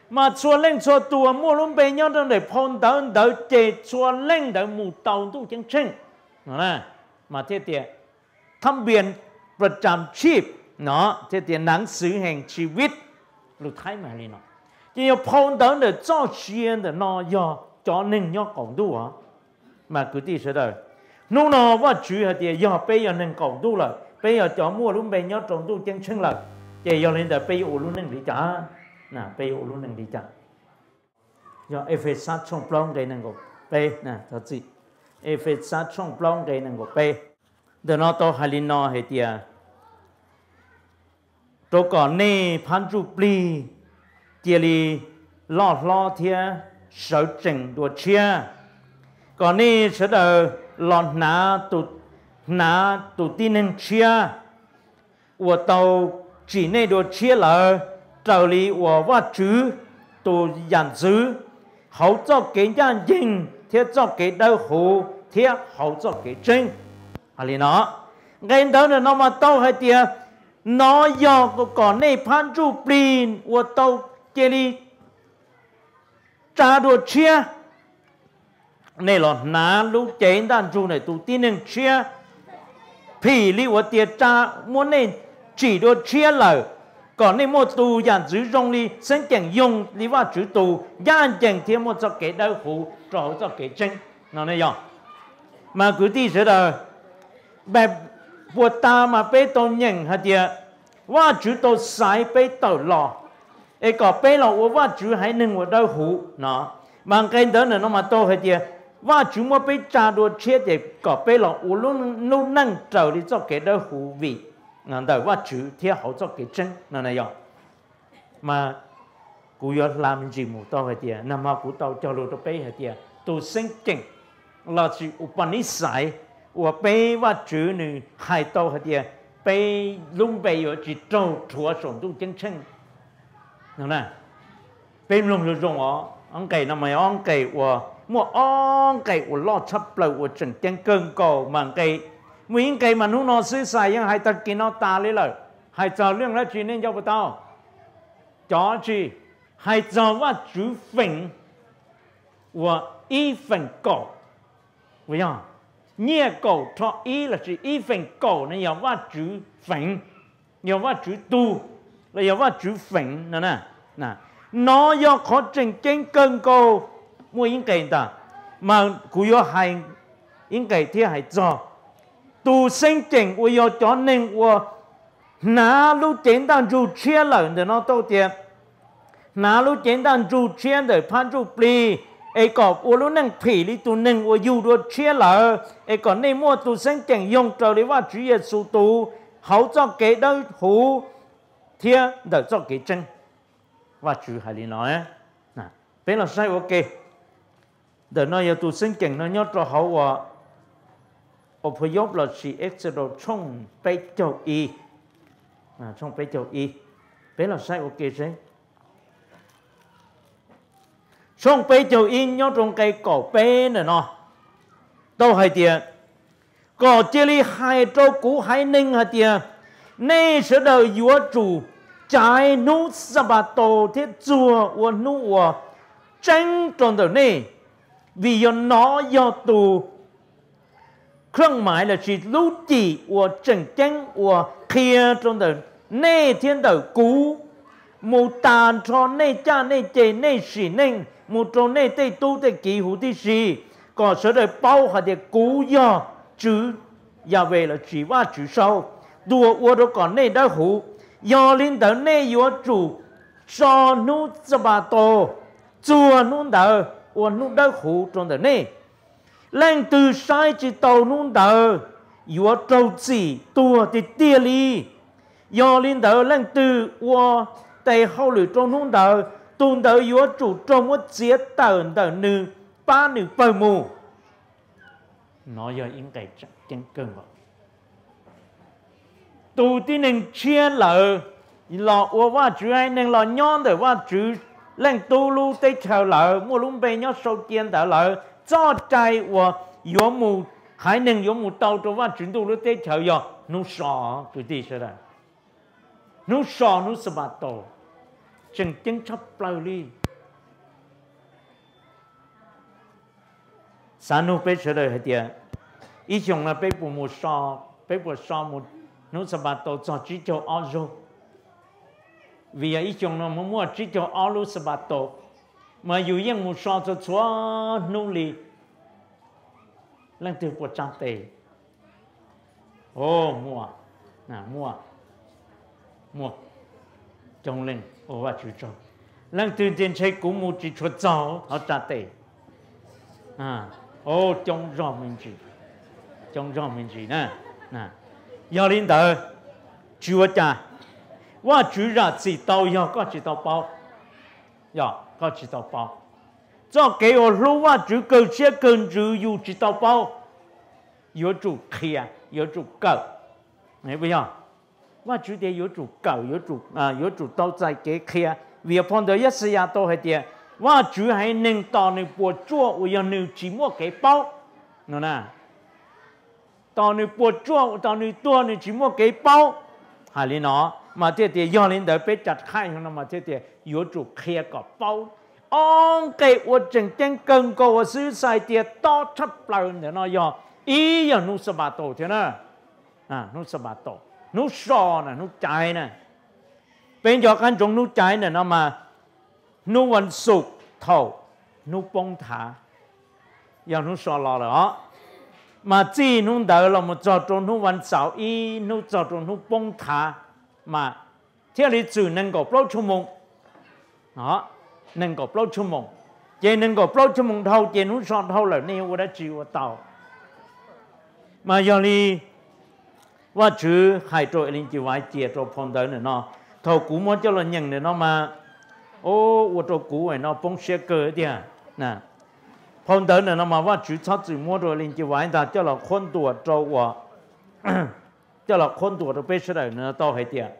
mà chua lên chua tua mua luôn bê nhau trong để phong đỡ chê chua lên đỡ mù tàu tu chân chân nè mà thế thì thăm biểnประจำชีพเนาะthế thì หนังสือแห่งชีวิตรู้ท้ายมาเลยเนาะจะ要碰到的造钱的那要找人要搞度啊mà cứ đi sẽ đời lúc nàoว่า主係啲要俾人能搞度了俾人找mua luôn bê nhau trồng tu chân chân了thì要lên đời俾我luôn能理解nè俾我luôn能理解要 Ephesus 從 plong 嘅能夠俾nè就知 Ephesus 從 plong 嘅能夠俾เดี๋ยวเราต้องหาลินอให้เดียตัวก่อนนี่พันจุปลีเดียรีลอดล้อเทียเสาจึงตัวเชียก่อนนี่เสด็จหลอดหนาตุตีนึงเชียว่าเตาจีในตัวเชียเลยเจ้าลีว่าจื้อตัวยันจื้อเขาจะเกี่ยยันยิงเทียจะเกี่ยดาวหูเทียเขาจะเกี่ยจริงอะไรเนาะไงเดินเรามาเต้าให้เดียน้อยยอกก่อนในพันจูปลีนว่าเต้าเจลีจ่าดูเชียในหลอดน้าลูกเจนด้านจูในตัวที่หนึ่งเชียพี่ลิว่าเดียจ่าม้วนในจีดูเชียเลยก่อนในมัวตูยันจื้อรงลีเส้นแก่งยงลิว่าจื้อตูย่านแก่งเทียมัวจะเกดได้หูเราจะเกดจริงนั่นเองมาคือที่เสด็จแบบปวดตามาไปตรงยังฮะเดียว่าจุดตัวสายไปต่อหล่อไอ้ก็ไปหล่อว่าจุดให้หนึ่งว่าได้หูเนาะบางคนเดินน้องมาโตฮะเดียว่าจุดมาไปจ่าดูเชียเด็กก็ไปหล่ออุลุนู่นนั่งเจ้าที่จะเกิดได้หูวินั่นแต่ว่าจุดที่เขาจะเกิดจริงนั่นเองมากูยอดลามันจีมูโตฮะเดียนำมากูโตเจ้าลูกไปฮะเดียตัวเส้นเก่งเราจะอุปนิสัยว่าไปว่าจื้อหนึ่งหายโตฮะเดียไปลุงไปอยู่จิตโตถัวส่งตู้จังเช่นนั่นน่ะเป็นลุงจะส่งอ๋ออังไก่ทำไมอังไก่ว่ามั่วอังไก่ว่าลอดชับเปล่าว่าจังเจงเกินก่อมันไก่มีอังไก่มันนุ่งนอนซื้อใส่ยังหายตะกินเอาตาเลยเลยหายจอเรื่องแล้วจีนี่เจ้าปะเต้าจอจีหายจอว่าจื้อฝิ่งว่าอีฝิ่งก่อว่ายังnhẹ cầu cho ý là chỉ ý phần cầu này giờว่าchữ phẳng giờว่าchữ tu là giờว่าchữ phẳng nè nè nó do khó trình trên cơn cầu mua những cái ta mà cụ yo hay những cái thì hay cho tu sinh trình của yo cho nên của nã lúc简单主切了的那都点nã lúc简单主切的判主pliไอ้กอบวัวรุ่นนั่งผีลิตัวหนึ่งวัวอยู่ด้วยเชี่ยเหล่าไอ้ก่อนในมั่วตัวเส้นแก่งยงเจ้าเลยว่า主耶稣ตูเขาจะเกดได้หูเทียเดี๋ยวจะเกดจังว่า主係你nóiนะเป็นเราใช่โอเคเดี๋ยวน้อยตัวเส้นแก่งน้อยยอดเราเขาว่าอพยพเราสิเอ็กซ์โดช่องไปเจ้าอีช่องไปเจ้าอีเป็นเราใช่โอเคใช่ช่องไปเจ้าอินยอดตรงไกลก่อเป็นเนาะตัวไฮเดียก่อเจลีไฮโตรกูไฮหนึ่งไฮเดียนี่เสด็จยัวจูใจนุสบาโตที่จัววัวนุวัวจังตรงตัวนี้วิญญาณน้อยอตูเครื่องหมายlà chỉ lưu chỉวัวจังจังวัวเคลียตรงตัวนี่เทียนตัวกูมูตานชอนนี่จ้านี่เจนี่สีนี่มูตรงนี่ได้ตู้ได้กี่หูที่สีก็เสด็จเป้าหาเด็กกูย่อจื้อยาเวลจีว่าจื้อเศร้าดัววัวตัวก่อนนี่ได้หูยอลินเดอร์นี่ยัวจูซอนุสบาโตจัวนุ่นเดอวัวนุ่นได้หูตรงเดอร์นี่แรงตือใช้จีโตนุ่นเดอยัวโจจีตัวติเตียลียอลินเดอร์แรงตือวัวแต่เขาหรือตรงนุ่นเดอตุนเดอยัวจูตรงว่าเสียเตอร์เดอหนึ่งป้าหนึ่งเปิดมูน้อยยิ่งไก่จังเกินกว่าตูที่หนึ่งเชียร์เหล่าหล่อว่าจื้อไอ้หนึ่งหล่อย้อนแต่ว่าจื้อแรงตูลูเตะเฉาเหล่ามัวลุ่มไปย้อนโซเกียนแต่เหล่าจ้อใจว่ายัวมูหายหนึ่งยัวมูเตาตัวว่าจื้อตูลูเตะเฉาย่อนุ่งสอตัวที่ใช่ไหมนุ่งสอนุ่งสบายโตจึงชอบเปล่าลี sáng nu bây giờ đời thì ý chung là bây bộ một so một nó sẽ bắt đầu cho chỉ cho auto vì ý chung là mua chỉ cho auto sẽ bắt đầu mà dù những một so cho chúa nô lì lần từ bộ trang tệ mua trong lên và chủ trương lần từ tiền chơi cũng một chỉ chuột giàu họ trả tệ trong rõ mình gì nè giờ lên đó chúa cha và chủ ra chỉ tao giờ có chỉ tao bao giờ có chỉ tao bao cho cái ở lúc và chủ cầu xe cần chủ yêu chỉ tao bao有主kia有主狗你不要我主的有主狗有主都在给kia vì碰到一時也都係啲我主係能當你播做我要你寂寞給包喏呐當你播做當你多你寂寞給包係你喏mà thế thì do lên đời bé chặt khai không mà thế thì有主kia có bao ông cái 我真正更高我是在啲多出來的那樣ý giờ nu sập bát tổ thế nè nu sập bát tổ nu sò nè nu trái nè bên cho căn trong nu trái nè nó mà nuวันศุกร์thầu nu bông thả giờ nu sò lò đó mà chỉ nu đợi là một giờ trong nuวันเสาร์ý nu giờ trong nu bông thả mà theo lý chỉ能够bao nhiêu mông đó能够bao nhiêu mông chỉ能够bao nhiêu mông thầu chỉ nu sò thầu là này 我的只我到mà giờ điว่าชื่อให้ตัวเองจีไว้เจียตัวพอนเดินเนี่ยเนาะทอกูมันจะละยังเนี่ยเนาะมาโอ้ว่าตัวกูไอ้เนาะปงเสียเกิดเดียนะพอนเดินเนี่ยเนาะมาว่าชื่อชัดจีมัวตัวเองจีไว้แต่จะละคนตัวตัวว่าจะละคนตัวตัวเป็นเสด็จเนี่ยต่อให้เดีย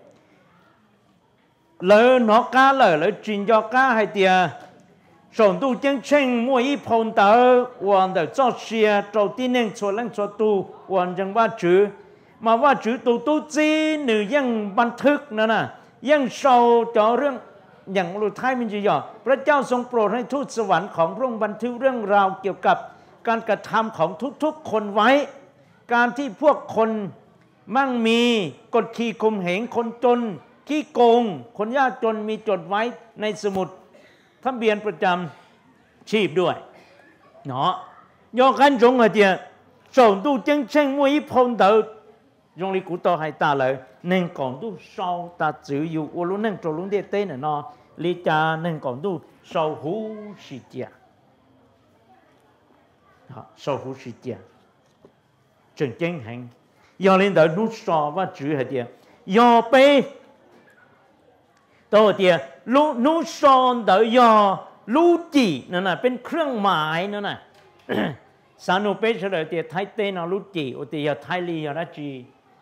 เลยนกกาเลยจินยอกาให้เดียส่วน真正每一碰到我的做事做啲能做能做到我正ว่า主มาว่า主都知你ยังบันทึกนั่นน่ะยังโชว์ต่อเรื่องอย่างลุท้ายมันจะย่อพระเจ้าทรงโปรดให้ทูตสวรรค์ของพระองค์บันทึกเรื่องราวเกี่ยวกับการกระทำของทุกๆคนไว้การที่พวกคนมั่งมีกดขี่ข่มเหงคนจนขี้โกงคนยากจนมีจดไว้ในสมุดทะเบียนประจำชีพด้วยเนาะยกกันจงเหรอส่วนตู้真正每一碰到用你古道係大嚟能講到數但只要我哋能做到啲啲呢เนาะ你就能講到數好時間數好時間真正係要領導努數ว่า主係啲要被ตัวเดียลูซอนเดียลูจีนั่นน่ะเป็นเครื่องหมายนั่นน่ะสานุเปเฉลยเดียไทยเตนลูจีอุติยาไทยลียาจี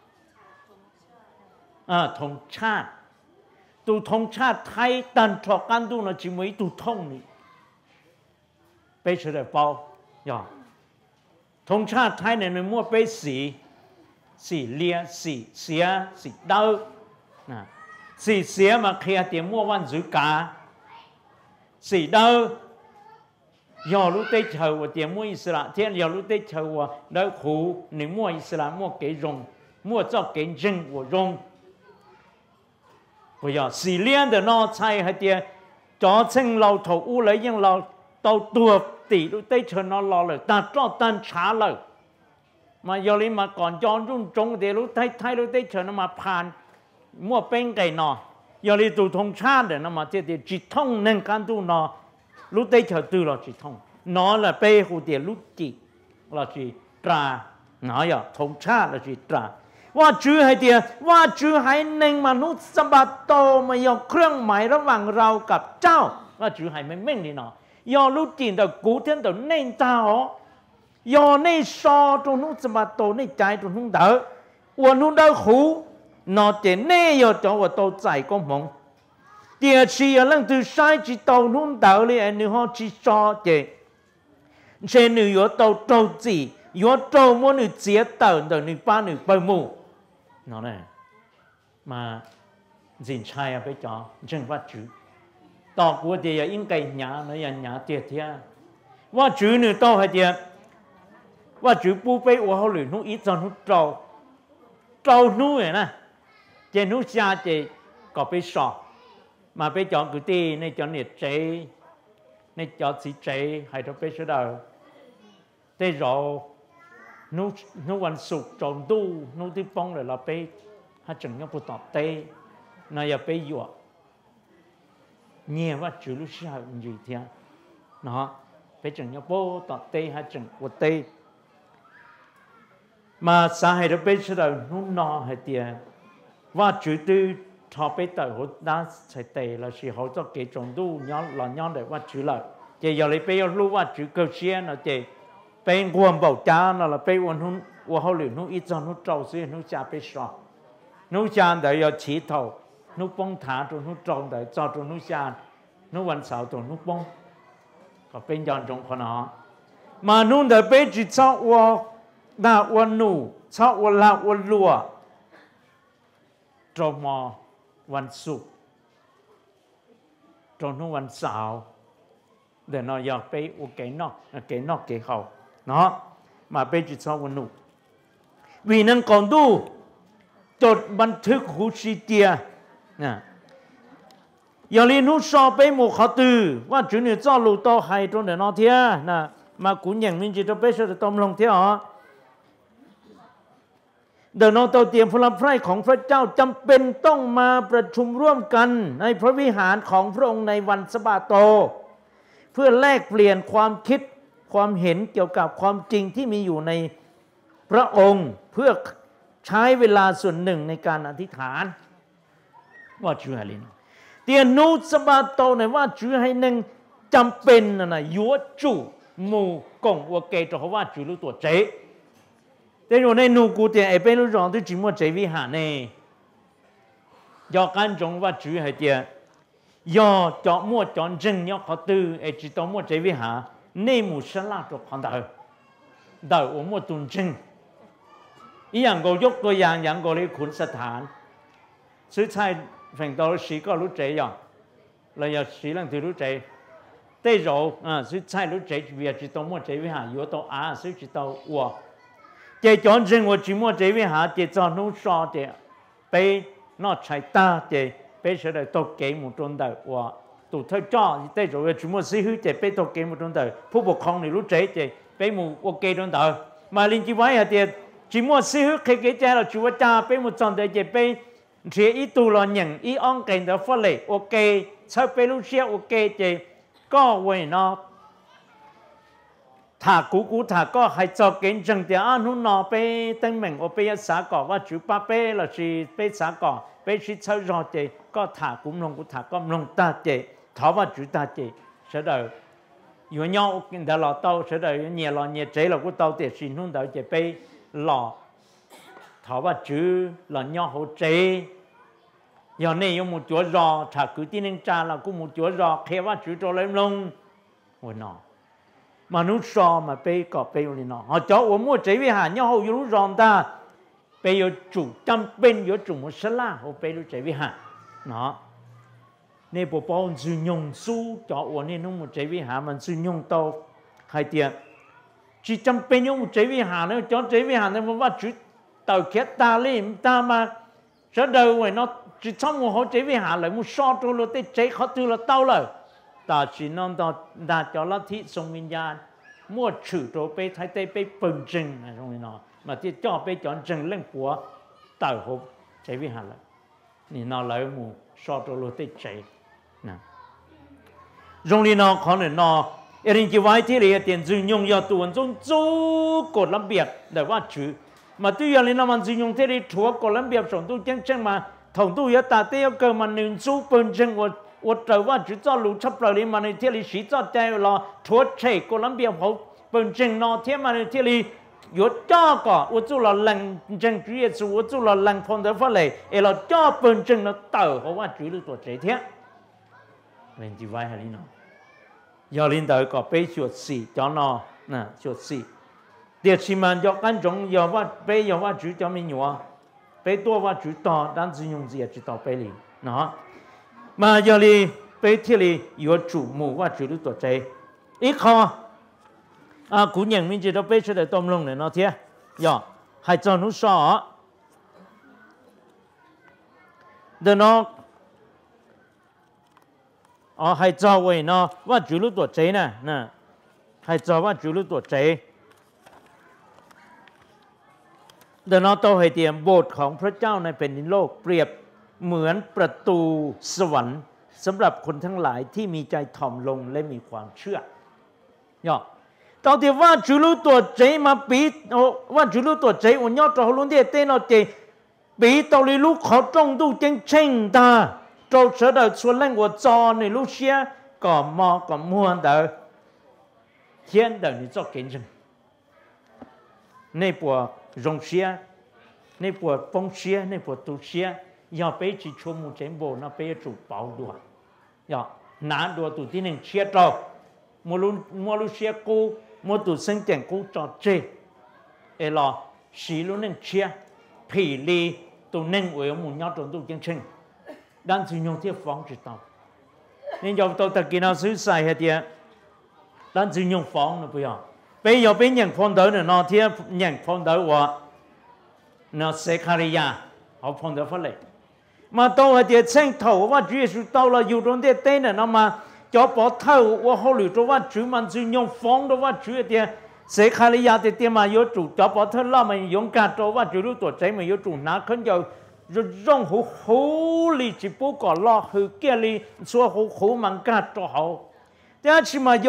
ธงชาติตูธงชาติไทยตันทอกันดูนะจิมวยตูทงนี่เปเฉลยเปล่าย่อธงชาติไทยเนี่ยมันมั่วไปสีเลียสีเสียสีเด้อนะสีเสียมาเคลียร์เตียมั่ววันสุกาสีเด้อยอรู้ได้เชาวเตียมั่วอิสระเทียนยอรู้ได้เชาวเด้อขู่หนึ่งมั่วอิสระมั่วเกยรงมั่วเจ้าเกยจึงหัวรง不要สีเลี้ยงเดี๋ยวนอใช่ให้เตียจ่อเชิงเราถูกอู้เลยยังเราตัวตีรู้ได้เชิญนอรอเลยแต่จ่อตันช้าเลยมายอลิมาก่อนย้อนรุ่นจงเดี๋ยวรู้ไทยรู้ได้เชิญมาผ่านมั่วเป็นไก่นอยอลิตูทงชาติเดี๋ยวมาเดี๋ยวจิตท่องหนึ่งการดูนอรู้ได้เชิญตัวเราจิตท่องนอละเป้หูเดี๋ยวรู้จิเราจิตราหน่อยทงชาติเราจิตราว่าจื้อให้เดียว่าจื้อให้หนึ่งมนุษย์สบัดโตมายกเครื่องหมายระหว่างเรากับเจ้าว่าจื้อให้ไม่เม่งนี่เนาะยอรู้จริงแต่กูเทียนแต่เน่งเจ้ายอในซอตรงนู้นสบัดโตในใจตรงนู้นเด้อวันนู้นเด้อหูนอเจเน่ยอจ่อว่าโตใจก็มองเดียชีอะไรตัวใช้จีโตนู้นเด้อเลยอันนี้เขาจีซอเจเช่นหนึ่งยอโตโตจียอโตมัวหนึ่งเจียเต่าเดี๋ยวหนึ่งป้าหนึ่งไปมู่nó này mà dình trai phải cho chân phát chữ tao của thì những cái nhà nó là nhà tiệt thia phát chữ nữa tao hay tiệt ว่าจุปูไปว่าเขาหรือนู้อีจอนนู้เจ้านู้เนะเจนู้ชาเจก็ไปสอบมาไปจอนกุฏิในจอนเนี่ยเจในจอนสีเจให้เราไปเสด็จแต่เรานู้วันศุกร์จอนดูนู้ที่ป้องเลยเราไปให้จังยังพูดต่อเตนายไปอยู่เนี่ยว่าจุลุชาอยู่ที่นั่นเนาะไปจังยังพูดต่อเตให้จังพูดเตมาสาเหตุเป็นเสด็จนู้นอให้เตียว่าจุดที่ทอไปแต่หัวด้านใส่เตะแล้วสิเขาจะเกี่ยจงดูย้อนหล่อนย้อนได้ว่าจุดเลยเจี๋ยเลยไปรู้ว่าจุดเกิดเสียนะเจี๋ยเป็นความเบาจ้านะละไปวันนู้นว่าเขาหรือนู้นอีจอนนู้นเจ้าเสียนู้นจะไปสอบนู้นจานเดี๋ยวชี้เท่านู้นป้องถาตัวนู้นจองเดี๋ยวจอตัวนู้นจานนู้นวันเสาร์ตัวนู้นป้องก็เป็นย้อนจงขนามานู้นเดี๋ยวไปจุดเช้าว่าหน้าวันนู้เช้าวันละวันลัวตรมวันศุกร์ตรงนู้นวันเสาร์เดี๋ยวเราอยากไปโอเคนอกเกเขาเนาะมาไปจุดเช้าวันนู้วีนั่งก่อนดูจดบันทึกหูชีเตียนะอย่าลีนู้สอบไปหมู่เขาตือว่าจุดนี้เจ้าลูกโตให้ตรงเดี๋ยวนอเทียนะมากุญอย่างมินจิตไปเสด็จตอมลงเทียอ๋อเดินเอาเตาเตรียมพลไพร่ของพระเจ้าจำเป็นต้องมาประชุมร่วมกันในพระวิหารของพระองค์ในวันสะบาโตเพื่อแลกเปลี่ยนความคิดความเห็นเกี่ยวกับความจริงที่มีอยู่ในพระองค์เพื่อใช้เวลาส่วนหนึ่งในการอธิษฐานว่าจุให้ลินเตียนูสะบาโตในว่าจุให้หนึ่งจำเป็นนะยัวจูมูกงว่าเกตเขาว่าจุรู้ตัวเจแต่อยู่ในนูกูเตียไอ้เป็นรู้รองที่จิมัวใจวิหารเนี่ยยอกันจงว่าจุให้เตียยอจอมัวจอนจึงยอเขาตื้อไอ้จิตมัวใจวิหารในหมู่สลาตัวของเดามัวตุนจึงอีอย่างก็ยกตัวอย่างก็เลยขุนสถานซื้อใช้แฝ่งตัวสีก็รู้ใจอย่างเราอยากสีหลังที่รู้ใจแต่เราซื้อใช้รู้ใจเวียจิตมัวใจวิหารอยู่ตัวซื้อจิตวัวเจ้าจอนจึงว่าจิมัวใจวิหารเจ้าจอนนู้นสอเจ้าไปนอใช้ตาเจ้าไปเสด็จตกเกมหมดตรงเดียวว่าตัวเท่าจ้าแต่เราจิมัวซื้อเจ้าไปตกเกมหมดตรงเดียวผู้ปกครองนี่รู้ใจเจ้าไปหมู่โอเคตรงเดียวมาลินจีไว้เจ้าจิมัวซื้อเคยเจ้าเราจูว่าจ้าไปหมู่จอนเจ้าไปเสียอีตัวหล่อนอย่างอีอ่องเก่งเดียวฟ้าเลยโอเคใช้ไปรู้เสียโอเคเจ้าก็เว้ยเนาะถ้ากูถ้าก็ให้เจ้าเก่งจังเดียวนู้นนอไปตั้งเหม่งโอไปสากอว่าจูป้าเป้เราสิไปสากอไปชิดเช้ารอเจก็ถ้ากูลงกูถ้าก็ลงตาเจถามว่าจูตาเจเสด็จอยู่เงากินแต่เราเต้าเสด็จเนี่ยเราเนี่ยเจเรากูเต้าเตะสินู้นเต้าเจไปหล่อถามว่าจูเราเงาเขาเจอย่างนี้ยังมุดจัวรอถ้ากูที่นึงจ้าเรากูมุดจัวรอแค่ว่าจูตัวเล็มลงหัวนอมนุษย์ซอมาไปก็ไปอยู่นี่เนาะเขาเจ้าว่ามั่วใจวิหารเนี่ยเขาอยู่รู้รองตาไปอยู่จุจำเป็นอยู่จุมุสลาเขาไปรู้ใจวิหารเนาะในปปอนสุญงสู้เจ้าว่านี่นุ่มใจวิหารมันสุญงโตใครเตียจีจำเป็นอยู่ใจวิหารเนี่ยเจ้าใจวิหารเนี่ยมันว่าจุเต่าเขียตาเล่มตามาเสด็จไว้เนาะจีช่างว่าเขาใจวิหารเลยมุสอตัวเราได้ใจเขาตัวเราเต้าเลยตาชินนตาดาจอลัทธิทรงวิญญาณมั่วฉื่อตัวไปไทยเตไปเปิงจึงนะตรงนี้เนาะมาที่จ่อไปจอนจึงเล่งปัวเต่าหบใจวิหารละนี่นอไหลหมู่ชอบตัวเราได้ใจนะตรงนี้เนาะขอหนึ่งเนาะเอรินจีไว้ที่เรียนเตียนจึงยงยอตัวจงจูกดระเบียบแต่ว่าฉือมาตู้ยาลินามันจึงยงที่เรียนถัวกดระเบียบส่งตู้เจ้งเจ้งมาถงตู้ยาตาเตี้ยเกิดมันหนึ่งจูเปิงจึง我这话就做路差不多哩嘛，你这里洗澡在了，拖车过那边好，本身那天嘛，你这里有这个，我做了冷正主要是我做了冷碰的法嘞，哎了这本身那豆和我煮了多这天，人就歪下哩喏，要领导个被学习，叫喏，那学习，第二嘛要干种要我被要我煮叫咩样，被多我煮多，但是用字也知道被哩，喏。มาอย่าลีไปที่ลีอยู่จุหมู่ว่าจุดตัวใจอีกข้อ cú nhận mình chỉ đó bây giờ để tôm lông này nó thế giờ hay cho nó sọ để nó hay cho vậy nóว่าจุลุตัวใจนะให้choว่าจุลุตัวใจเดี๋ยวเราโตให้เตรียมโบสถ์ของพระเจ้าในแผ่นดินโลกเปรียบเหมือนประตูสวรรค์สำหรับคนทั้งหลายที่มีใจถ่อมลงและมีความเชื่อย่อ到底ว่าจุลุตัวใจมาปีว่าจุลุตัวใจวันยอดเราลุ้นที่เต้นเอาใจปี到底ลูกเขา中度真清大做舍得出令我做你路些个么个么的天的你做见证那波容些那波风些那波都些要被去出木全部那被主保住要拿多都ที่หนึ่งเชียร์เรามัวลุเชียกูมัวตุเส้นแก่งกูจอดเจเอลอสีลุหนึ่งเชียผีลีตัวหนึ่งเอ๋ยมุนยอดตัวตู้จังชิงด้านสิ่งยงที่ฟ้องจิตเรานี่ยอมตัวตะกี้เราซื้อใส่เหตุด้านสิ่งยงฟ้องนะพี่อ๋อไปยอมเป็นอย่างพอนเดินเนี่ยนอที่อย่างพอนเดินว่าเนาะเซคาริยาเอาพอนเดินฟังเลยมาตัวเหตุเส้นเท่าว่าจุยสุดตัวเราอยู่ตรงที่เต้นเนี่ยนะมาcho bỏ thâu và họ lựa choว่าchủมันsử dụng phong đóว่าchủ thì sẽ khai lý giả thì mà yếu chủ cho bỏ thâu là mình dùng cả choว่าchủ lúc tuổi trẻ mình yếu chủ nã khấn giờ rong hú lì chỉ bố có lo hư kia lì xua hú mang cả cho họ thế chỉ mà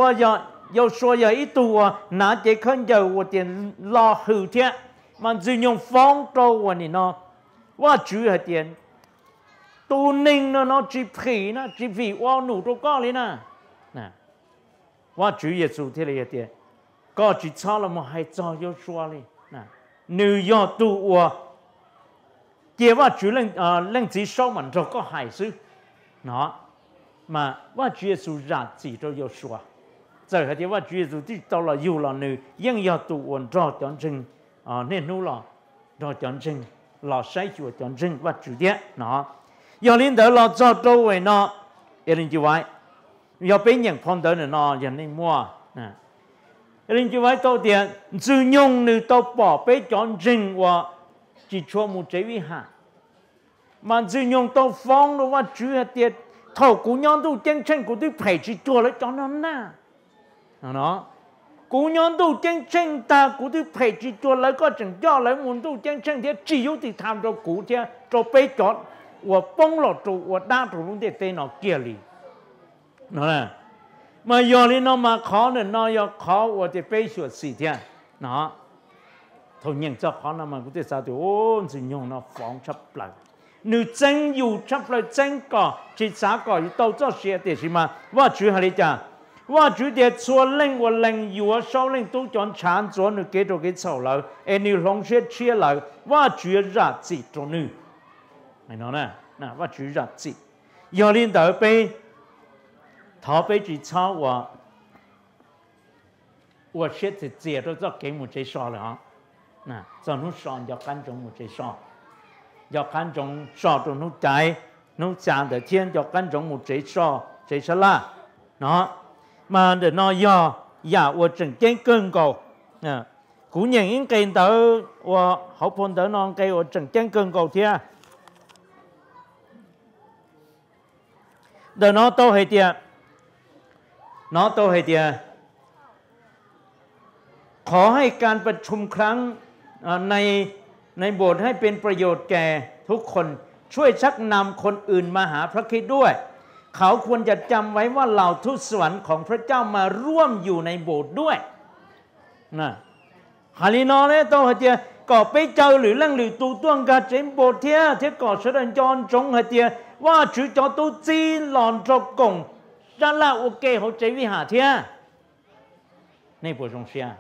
yếu xua giờ ít tu nã chỉ khấn giờ và tiền lo hư thế mà sử dụng phong cho và nóว่าchủ là tiềnตัวนิ่งnóจีผีนะจีผีว่าหนูตัวก้อนเลยนะว่า主耶稣ที่เลยเดียก็จีชอบเรามาให้เจ้าโยชัวเลยนะหนูยอดตัวเกี่ยวว่า主เล่นจีชอบมันเราก็หายซื้อเนาะมาว่า主耶稣รักจีตัวโยชัวจะเห็นว่า主耶稣ที่ตัวเราอยู่เราหนูยังยอดตัวรอจนจึงเนี่ยนู้นรอจนจึงเราใช้ตัวจนจึงว่า主เดียเนาะ要领导老早周围呢，一人就歪，要被人碰到的呢，人那么一人就歪到点，只用你到宝贝讲真话，只错木这一下，嘛只用到方的话，主要点头姑娘都真正古都陪去做了讲那喏，姑娘都真正大古都陪去做了个整叫来我都真正的只有的他们做古的做被讲。我帮了主，我打主弄的在那家里，喏，嘛要你那嘛考呢，那要考我的背学时间，喏，同样จะ考那嘛，我的啥的哦，是用那放出来，你真有出来真个，其啥个到这些的是嘛？我主下你讲，我主的错令我令有我少令都讲缠着你给着给走了，哎，你龙血切了，我主热子着你。ไม่นอนนะว่าจุดจิยอลินเดอไปท้อไปจีช้าว่าเชื่อจะเจียเราจะเก่งหมดใจซ้อเลยฮะนะตอนนู้นซ้อนอยากกันจงหมดใจซ้ออยากกันจงซ้อตรงนู้นใจนู้นจางแต่เทียนอยากกันจงหมดใจซ้อใจฉลาดเนาะมาเดี๋ยวนอย่าว่าจังเก่งเกินกูนะกูยังยิ่งเก่งเต๋อว่าเขาพนเต๋อนองเก่งว่าจังเก่งเกินกูเทียเดี๋ยวน้องโตให้เดียขอให้การประชุมครั้งในโบสถ์ให้เป็นประโยชน์แก่ทุกคนช่วยชักนำคนอื่นมาหาพระคริสต์ด้วยเขาควรจะจำไว้ว่าเหล่าทูตสวรรค์ของพระเจ้ามาร่วมอยู่ในโบสถ์ด้วยนะฮาลีนอเลยโตให้เดียก็ไปเจอหรือเรื่องหรือตูต้วงกาเจมโบสถ์เทียที่ก่อแสดงจรจงให้เดียว่า主cho tôi chi lòn cho cùng ra là ok họ chế vi hạ thiên này bổ sung xe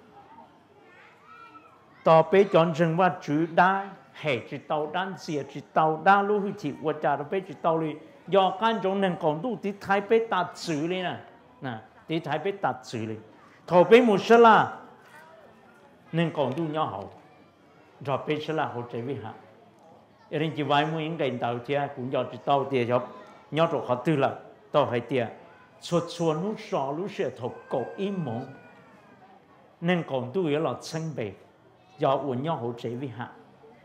ต่อไปจนถึงว่า主ได้ให้จิตเตาด้านเสียจิตเตาด้านรู้ที่ว่าจะเราไปจิตเตาเลยยอกันจงหนึ่งก่อนดูที่ไทยไปตัดสื่อเลยนะที่ไทยไปตัดสื่อเลยถอไปมุสลาหนึ่งก่อนดูย่อเขาถอไปสลาเขาchế vi hạเรื่องจีวายมุ่งเดินเต่าเทียคุณยอดจิตเต่าเทียครับยอดตัวเขาตื้อละต่อให้เทียส่วนนู้สอรู้เสียถกกอีหมง nên còn tu yếu là chân bề do uốn nhau hỗ trợ vi hạ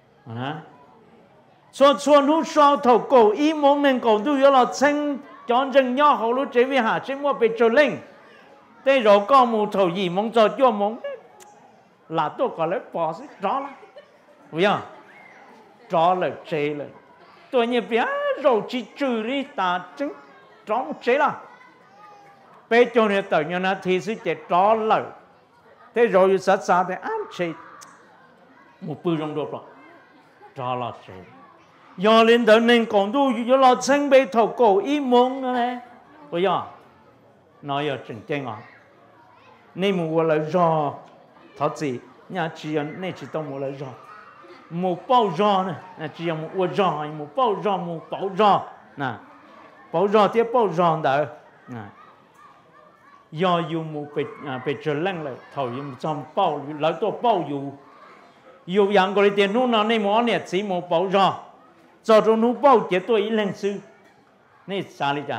cho chuan hú sao thầu cổ ý mong nên còn tu yếu là chân chọn chân nhau hỗ lú chế vi hạ chế mua bị trôi lên đây rồi có một thầu gì mong cho mong là tôi có lấy bỏ sức rõ lắm bây giờ rõ là chế là tôi như bé rồi chỉ trừ đi ta chứng rõ một chế là bây giờ này tự nhiên là thì sẽ chế rõ lời thế rồi sát sát thì ám chế một bữa trong đó rồi rõ là chế do lên tới nên còn tu do là chân bê thầu cổ ý mong này bây giờ nói giờ chừng chân à nên một là rõ thọ gì nhà chỉ nên chỉ tao một là rõ một bao rõ này chỉ một rõ một bao rõ một bao rõ nè bao rõ tiếp bao rõ đó nè do dùng một bề trở lăng lại thầu dùng trong bao lấyตัวbaoอยู่อย่างก็เลยเตียนนู้นนอนในหมอเนี่ยสีหมูเป่าจอจอตรงนู้นเป่าเจ็บตัวอีเล่งซื้อนี่สาลิจา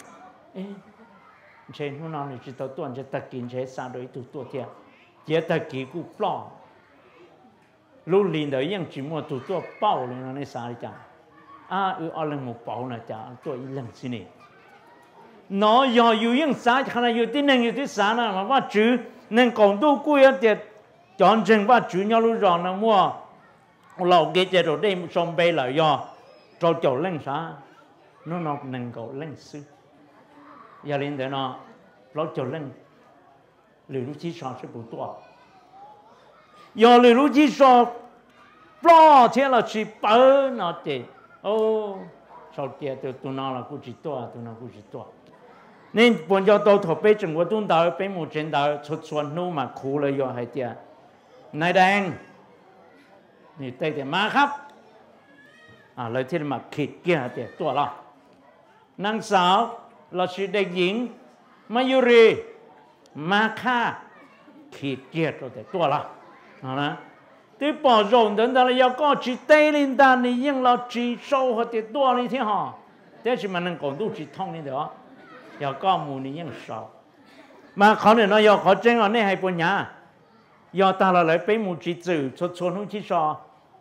เช่นนู้นนอนนี่จะตัวจะตะกินใช้สาโดยตัวเทียเจ็บตะกี้กูปล้อลูกลินเดี๋ยวยังจิมัวตัวเป่าเลยนะในสาลิจาเอาเรื่องหมูเป่านะจ๊ะตัวอีเล่งสินี่nó giờอยู่ยังสาขณะอยู่ที่หนึ่งอยู่ที่สามนะมาว่าจื้อหนึ่งก่อนตู้กู้ยังเจ็ดจอนจึงว่าจื้อเนี่ยรู้รอนะมั่วเราเกจเราได้ชมไปเลยย่อเราจะเล่นซะน้องหนึ่งก็เล่นซื้ออย่าเล่นแต่เนาะเราจะเล่นหรือรู้ที่ชอบใช่ปุ๊ตัวอย่าหรือรู้ที่ชอบปล้อเที่ยวเราชีเปิลเนาะเจโอ้ชอบเจตัวน้องเรากูจีตัวตัวน้องกูจีตัวnên bọn cho tôi thổi bê chừng của tôi đào bê một trên đào xuất xuân nu mà khổเลยrồi hay chưa này đenนี่เตะมาครับเลยที่มาขีดเกี่ยเตะตัวเรานางสาวเราชื่อเด็กหญิงมายุรีมาค่าขีดเกี่ยตัวเรานะที่ปอดรง等到了要搞去对领导你用了去收和的多了挺好但是嘛能讲都去通的哦要搞母你用少嘛可能呢要考证哦那还不娘要到了来被母去走出路去说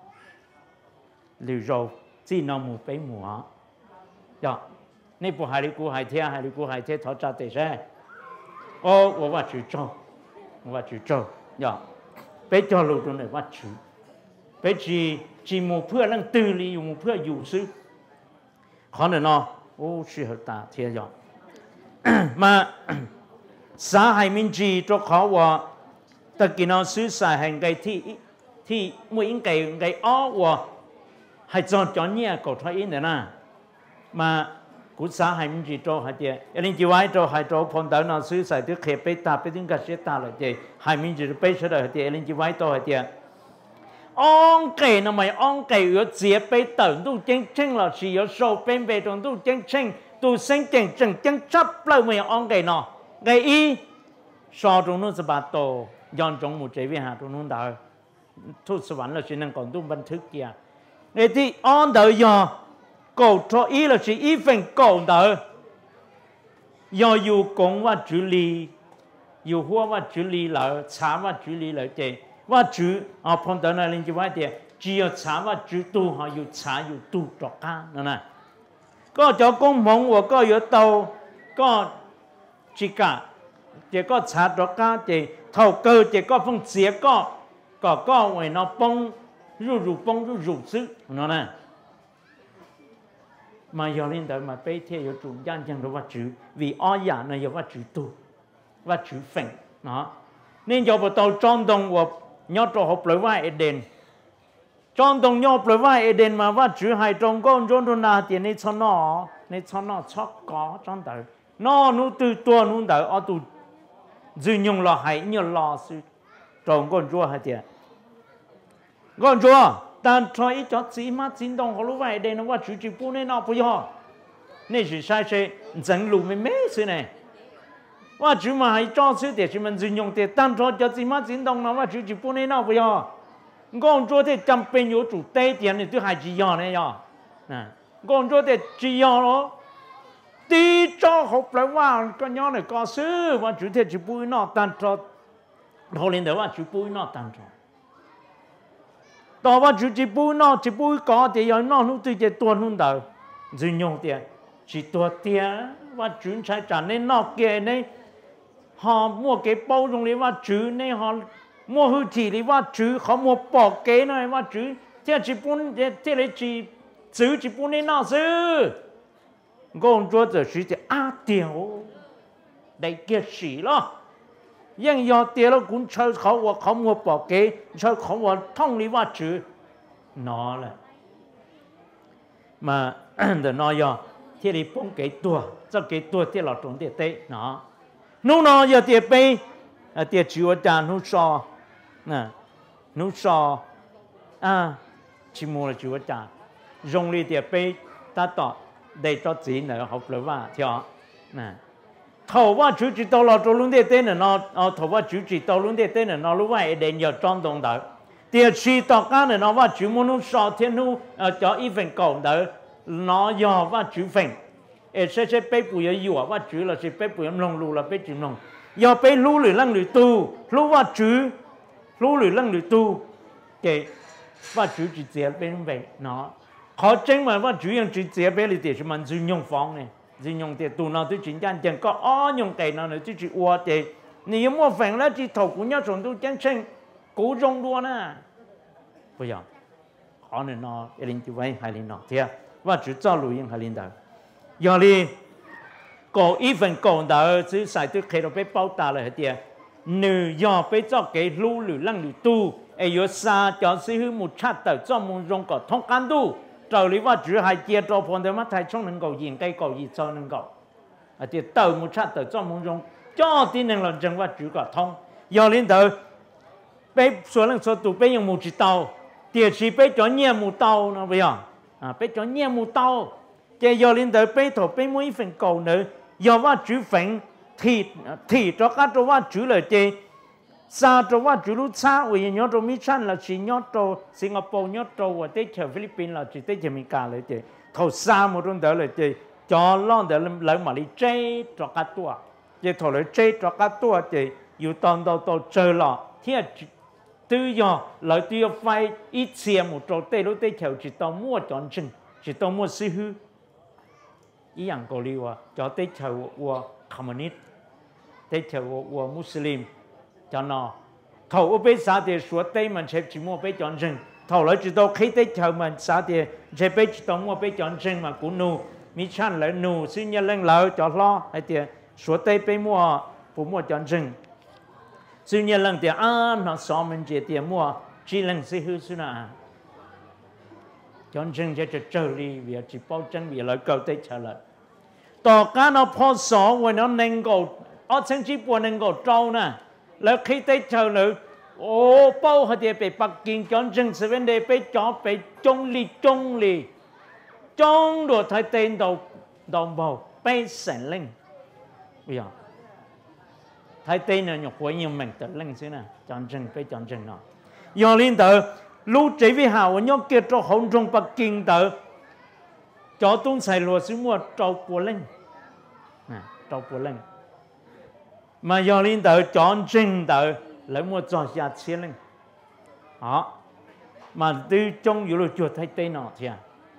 lưu rồi chỉ nó một cái mùa, dạ, nếu不海里古海天他找对噻，我去做，dạ, bây giờ lúc đó này去，bây giờ chỉ một phước năng từ lý một phướcอยู่ซื้อ có thể nó,适合打天dạ, mà xã hội民主cho họว่าตะกี้เราซื้อสายแห่งไกที่ไม่อิงไกว่าhay cho nhẹ cổ thoại in nè mà cú xã hay mình chỉ cho hay chứ anh chỉ vay cho hay cho phong tao nào xứ sai tức khép bê ta bê tiếng cà xế ta là chứ hay mình chỉ bê cho đời thì anh chỉ vay cho hay chứ ông kể nó mày ông kể ở dưới bê tận tu chân là chỉ ở sâu bên bê trong tu chân tu sinh chân chấp lại mày ông kể nó cái ý so trong nó sẽ bắt tổ dọn trong một chế vi hạ trong nó đào thu sửa là chỉ năng còn tuบันทึก kia để thì on đời giờ cầu cho ý là chỉ ý phần cầu đời giờ dù cũng và xử lý dù hoa và xử lý là trả và xử lý là gì và chủ phong đời này lên chỉ vậy thì chỉ có trả và chủ tu họ dù trả dù tu cho cả nè có cho công mong và có yếu tàu có chỉ cả chỉ có trả cho cả thì thầu cơ chỉ có phong chia có ngoài nó bông rủ sức nó nè mà giờ lên tới mà bây giờ chủ nhân chẳng được vật chữ vì ai giả này giờ vật chữ tu vật chữ phèn nó nên giờ bắt đầu trong đồng và nhớ cho học lời vai Eden trong đồng nhớ lời vai Eden mà vật chữ hay trong con trong nào thì nên cho nó chót có trong đời nó từ tua nó đời ở từ dư nhung là hay như lo sự trong con chúa hay tiền con chúa但他一叫芝麻震动，好多外地人我出去不能闹不要，那是啥事？正路没事呢。我出嘛还找车的，是们人用的，但他叫芝麻震动，那我出去不能闹不要。讲做的จำเป็น有做低点的都还是要的呀，讲做的只要咯。第一招好来话，个样的告诉我出的就不会闹，但他 thầu lên đó và chú bui nó tan rồi đó và chú chỉ bui có thì giờ nó lúc tôi chỉ tuần luôn đó rồi nhung tiền chỉ tuần tiền và chú sai trả nên nó kia này họ mua cái bao dung này và chú này họ mua hư chỉ này và chú họ mua bỏ cái này và chú thì chỉ bún thì là chỉ bún này nó chứ công chúa giờ chỉ tiểu đây kia xỉ lo ยังยอเตียแล้วคุณเชิญเขาว่าเขามัวปอกเกเชิญเขาว่าท่องนี้ว่าจือนอแหละมาเดี๋ยวนอยอที่เราป้องเกตัวเจ้าเกตัวที่เราตรงเตี้ยเตะเนาะนู้นนอยอเตี้ยไปเตี้ยจิวจานนู้นซอน่ะนู้นซอชิมูลจิวจานรงลีเตี้ยไปตาต่อได้จอดจีนเหรอเขาเปล่าว่าเที่ยวน่ะ头ว่า主持到了做轮的灯呢，头ว่า主持到轮的灯呢，那路外一定要装动到。第二次到家呢，那ว่า主门上天路叫一份高到，那要ว่า主份，些被不要有啊，ว่า主了是被不要弄路了，被主弄，要被路里扔里ตู้路ว่า主，路里扔里ตู้嘅ว่า主直接เป็นไปเนาะเขาจริงว่า主ยัง直接ไปเลยเดี๋ยวมันจะ用方呢。riêng用tiền tù nào tôi chính chân tiền có用tiền nào nữa tôi chỉ uo tiền nếu mua phèn là chỉ thầu của nhau sống tôi chân chân cố rong luôn à bây giờ họ nên nó linh chú vậy hay linh nó thế và chỉ cho lùi hay linh đó giờ đi có ít phần còn đó chỉ xài tôi khi đó phải bao ta là hết tiền nếu giờ phải cho cái lũ lửa lăng lửa tu ấy giờ xa cho sĩ hữu một chát tờ cho muốn rong có thông can tu trở lý và chủ hai chia cho phong để mắt thấy trong能够应该够一招能够thì tàu một sát tàu trong mong rong cho tin năng làm chân và chủ cả thông giờ lên tàu bây số lượng số tụ bây giờ một chỉ tàu địa chỉ bây cho nhiều một tàu nó bây giờ bây cho nhiều một tàu chỉ giờ lên tàu bây thổ bây mỗi phần cầu nữa giờ và chủ phần thì cho các chỗ và chủ là chỉ sa choว่าจุลุชาวิญญาณตัวมิชันละสิญญาณตัวสิงคโปร์ญาณตัวว่าที่เชฟิลิปปินส์ละที่ที่อเมริกาเลยเจ้ทศาหมดรุ่นเดียวเลยเจ้จอล่องเดียวเลยมาลีเจ้จอกัดตัวเจ้ถอดเลยเจ้จอกัดตัวเจ้อยู่ตอนโตเจอละที่ตื้อยอเลยตื้อไฟอีเสียหมดตัวเต้รู้เต้เขียวจิตตัวมั่วจอนจึงจิตตัวมั่วซื้ออีอย่างเกาหลีว่าจอเต้เขียวว่าคอมมิวนิสต์เต้เขียวว่ามุสลิมcho nó thầu bây giờ thì số tây mình sẽ chỉ mua bây chọn rừng thầu lại chỉ đâu khi tây thầu mình sao thì sẽ bây chỉ đâu mua bây chọn rừng mà cũng nụ mi chan lại nụ xin nhớ lên lỡ cho lo hay thì số tây bây mua phụ mua chọn rừng xin nhớ lên thì nó xóa mình chỉ thì mua chỉ lần sẽ hư xin à chọn rừng sẽ trở đi vì chỉ bao chân vì lại cầu tây trả lại tỏ cá nó phô xóa với nó nên cầu ở chân chỉ buồn nên cầu trâu nèแล้วคิดได้เจอเลยโอ้เป้าเขาจะไปปักกิ่งจอนจึงเซเว่นเดย์ไปจอไปจงลีจงโดดไทยเต้นดาวเบาไปแสนเล่งbây giờไทยเต้นเนี่ยหัวยังเหม็นแต่เล่งสินะจอนจึงไปจอนจึงเนาะยอลินเตอรู้ใจวิหารวันยกเกิดจากหงจงปักกิ่งเตอจอตุ้งใส่หลวดซิมัวเจ้าปัวเล่งเจ้าปัวเล่งmà giờ lên tới chọn trình tới lấy một trò chơi chiến lên đó mà từ trong yếu chuột thay tây nọ chứ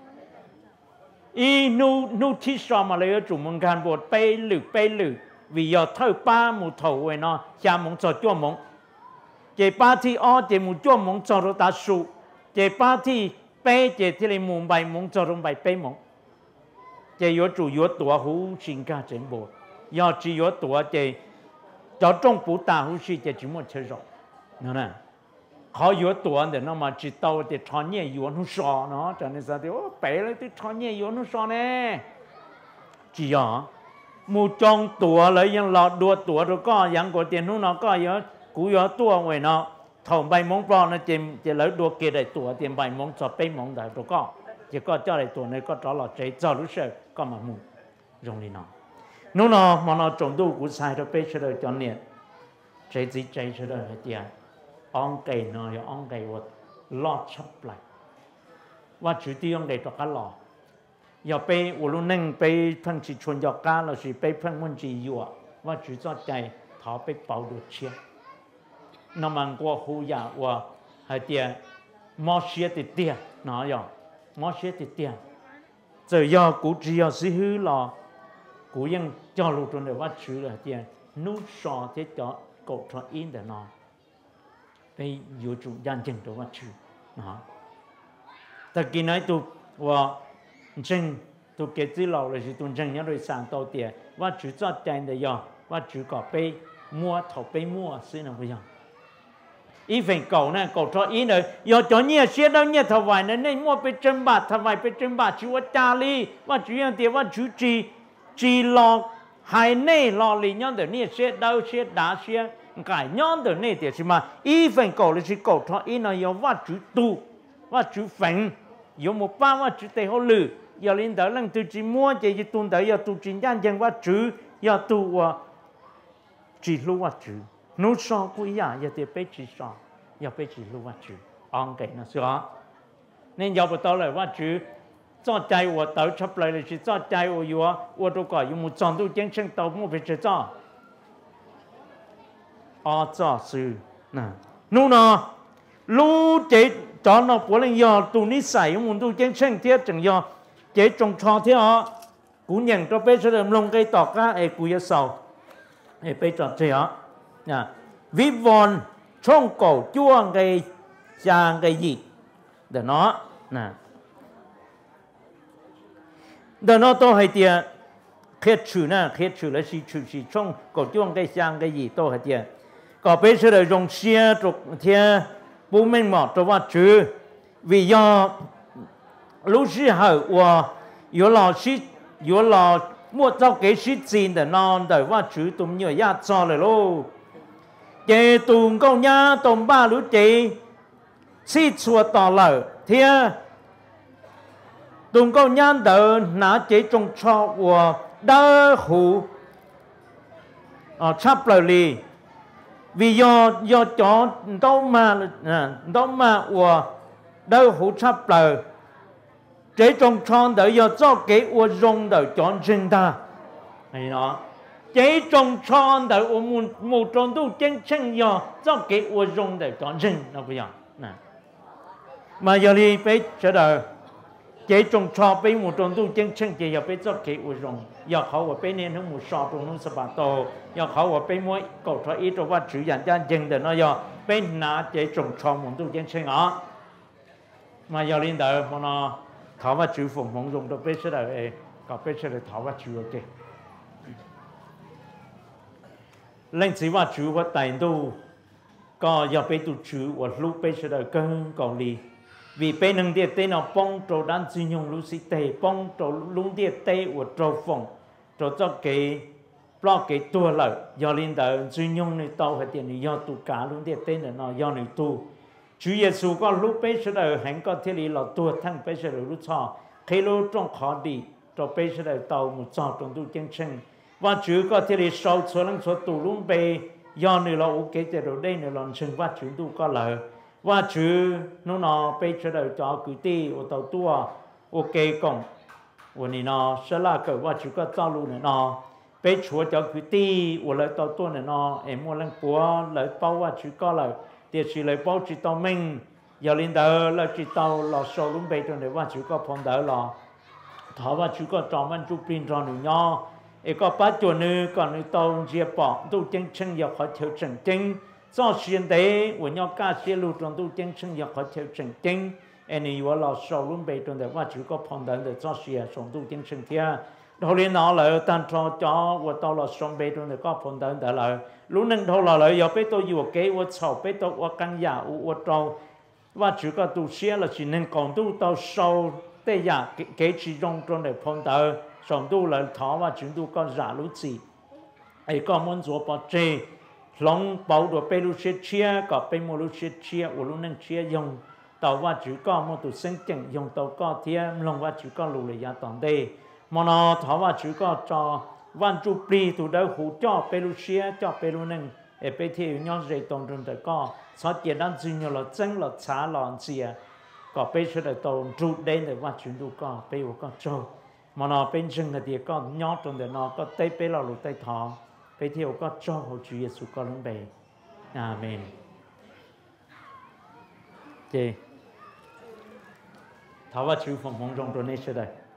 y nu thi so mà lấy ở chủ mông can bột bay lử vì giờ thâu ba một thầu vậy nó cha mông cho chua mông chỉ ba thi chỉ một chua mông cho nó ta su chỉ ba thi bay chỉ thì lấy mông bài mông cho nó bài bay mông chỉ yếu chủ yếu tuổi hú sinh ca trên bột giờ chỉ yếu tuổi chỉ cho trong bố ta hữu sĩ chỉ một chơi rồi, nè, họ yếu tuổi để nó mà chỉ tàu để chọn nhẹ yếu nó sò nó, cho nên sao thì bé lấy cái chọn nhẹ yếu nó sò nè, chỉ ở một trong tuổi lấy những lọt đua tuổi rồi có những cái tiền nó có yếu cú yếu tuổi vậy nó, thầu bài mông pro nó chỉ lấy đua kia để tuổi tiền bài mông cho bài mông để rồi có, chỉ có cho để tuổi này có cho lọt chơi cho lúc sau có mà mù, dùng đi nó. Nó mà nó trồng đủ của sai đó bây giờ cho nên trái gì trái cho đó hết tiền ông cây nó ông cây vật lót chắp lại và chủ tiêu ông để cho cá lò giờ bây giờ luôn nâng bây phân chỉ chuẩn cho cá là chỉ bây phân muốn chỉ yếu và chủ cho chạy tháo bây bảo được chia nó mang qua khu nhà và hay tiền mò xe thì tiền nó rồi mò xe thì tiền giờ do cú chỉ do sĩ hư là cúยังcho lục trong để vắt chữ là tiền nút sò thế cho cột cho in để nó bây giờ chủ gian chân cho vắt chữ nó ta kia nói tụ và chân tụ cái gì lâu là chỉ tụ chân nhớ rồi sang đầu tiền vắt chữ cho tiền để do vắt chữ có bây mua thầu bây mua xin là bây giờ ý phần cầu này cầu cho ý này giờ cho nhiều xe đâu nhiều thầu vải này nên muaไปchân bạc thầu vảiไปchân bạc chúว่าจารีว่าchúยังเดียวว่าchú chỉ lo hai này lo lì nhon từ này xe đâu xe đá xe cái nhon từ này thì mà ý phần cầu là chỉ cầu cho ý này giờว่าchú tuว่าchú phần giờ một baว่าchú tây họ lử giờ lên đó lần tu chỉ mua chỉ tuần đó giờ tu chỉ nhân dânว่าchú giờ tu chỉ luว่าchú nút sao cũng vậy, giờ thì phải chỉ sao, giờ phải chỉ lưu vật chữ, ông cái nó sao, nên giờ bắt đầu là vật chữ, cho trái我到出來了是做trái我都講有冇賺到精神到冇被做，做事嗱，นู่นน่ะรู้เจ๊จอนเราปวดเลยยอตัวนิสัย有冇到精神ที่จังยอเจ๊จงชอที่กูยังตัวไปเฉลิมลงไกต่อก้ากูจะสาวไปจอดเจ๊วิวอนช่องเก่าจ้วงไกจางไกหยิดเดี๋ยวnóเดี๋ยวnó tôi hay tiệt khiết chữ là chỉ trong cổ chuông cái sang cái gì tôi hay tiệt có bây giờ là dùng xe trục theo bố mình mỏ cho vào chữ vì do lúc xưa hậu và yếu lò mua cho cái sĩ tiền để non để vào chữ tụm nhiều giá cho rồi luôn chế tụm câu nhá tụm ba lũ chế sĩ chùa tỏ lở theo tụm câu nhăn đỡ nã chế trong cho của đỡ hủ chắp lời lì vì do cho đâu mà của đỡ hủ chắp lời chế trong cho đỡ do cho cái của rong đỡ chọn chân ta này nó chế trong cho đỡ của một trong tu chân chân do cho cái của rong đỡ chọn chân nó bây giờ mà giờ đi phải chờ đợi chế trong cho bây một trong tu chân chân chế giờ bây cho cái của rong giờเขาว่าเป็นเนี่ยทั้งหมดสอบตรงนู้นสบายโตgiờเขาว่าเป็นมวยกดทอีตัวว่าถืออย่างนั้นยังเดินน้อยเป็นนาเจ๊จงชอมหมุนตู้ยังเชิงอ๋อมาอย่าลิ้นเดิมมันอ๋อถามว่าถือฝงหงลงตัวเป็นเสด็จเองก็เป็นเสด็จถามว่าถือโอเคเล่นสิว่าถือว่าแต่งตู้ก็อย่าไปตู้ถือว่าลูกเป็นเสด็จก็เกาหลีvì bên nông địa tây nó bông trâu đan duy nhung lũ sĩ tây bông trâu lũng địa tây của trâu phồng trâu cho cái lo cái tua lợi do linh đạo duy nhung này tàu hay tiền này do tụ cá lũng địa tây này nó do này tu Chúa Giêsu có lúc bây giờ đời hắn có thiết lý là tua thằng bây giờ đời lúc cho khi lúc trong khó đi cho bây giờ đời tàu một trò trong tu chân chân và Chúa có thiết lý sau số lần số tụ lũng bê do này là ok để rồi đây này là chân và Chúa tu có lợi và chứ nó bây giờ đời cho cứ ti ở tàu tua ok còn và nó sẽ là cái và chứ có tao luôn này nó bây chúa cho cứ ti ở lại tàu tua này nó em mua lần của lại bao và chứ có lại thì chỉ lại bao chỉ tàu mình giờ lên đó là chỉ tàu là sầu luôn bây giờ này và chứ có phong đó là thọ và chứ có tròn văn chụp pin tròn nữa nhau ấy có bắt chuột nữa còn nữa tàu chia bỏ tu chân chân giờ khỏi theo chân chân do xuyên tế của nhau ca xe lưu trong tu chân chân giờ khỏi theo chân chân anh ấy vừa là sầu luôn bây giờ này và chứ có phong đó để do xuyên sống tu chân chân kia đầu tiên nó là tan cho và tao là sống bây giờ này có phong đó để là lúc nâng thâu là lợi giờ bây tôi vừa kế và sầu bây tôi và căn nhà và trâu và chứ có tu xe là chỉ nên còn tu tao sầu tây nhà kế chỉ trong để phong đó sống tu là thọ và chúng tu có giả lũ gì ấy có muốn做保证 long bảo đồ bê lu xe chia có bê mô lu xe chia ở lu nâng chia dùng tàu và chữ có một tụ sinh chẳng dùng tàu có thêm long và chữ có lù lệ giá toàn đây mà nó thảo và chữ có cho văn chu pri tụ đỡ hủ cho bê lu xe cho bê lu nâng ở bê thiệu nhau dây tổng trong đời có sau tiền đang dư nhau là chân là xá lòn xìa có bê sẽ đời tổng trụ đến để và chữ đủ có bê của có trâu mà nó bên chân là thì có nhót trong đời nó có tây bê là lù tây thọ bây giờ có cho Chúa Giêsu có lớn bề, Amen. chị thảo và chú phòng phòng trong này sẽ đây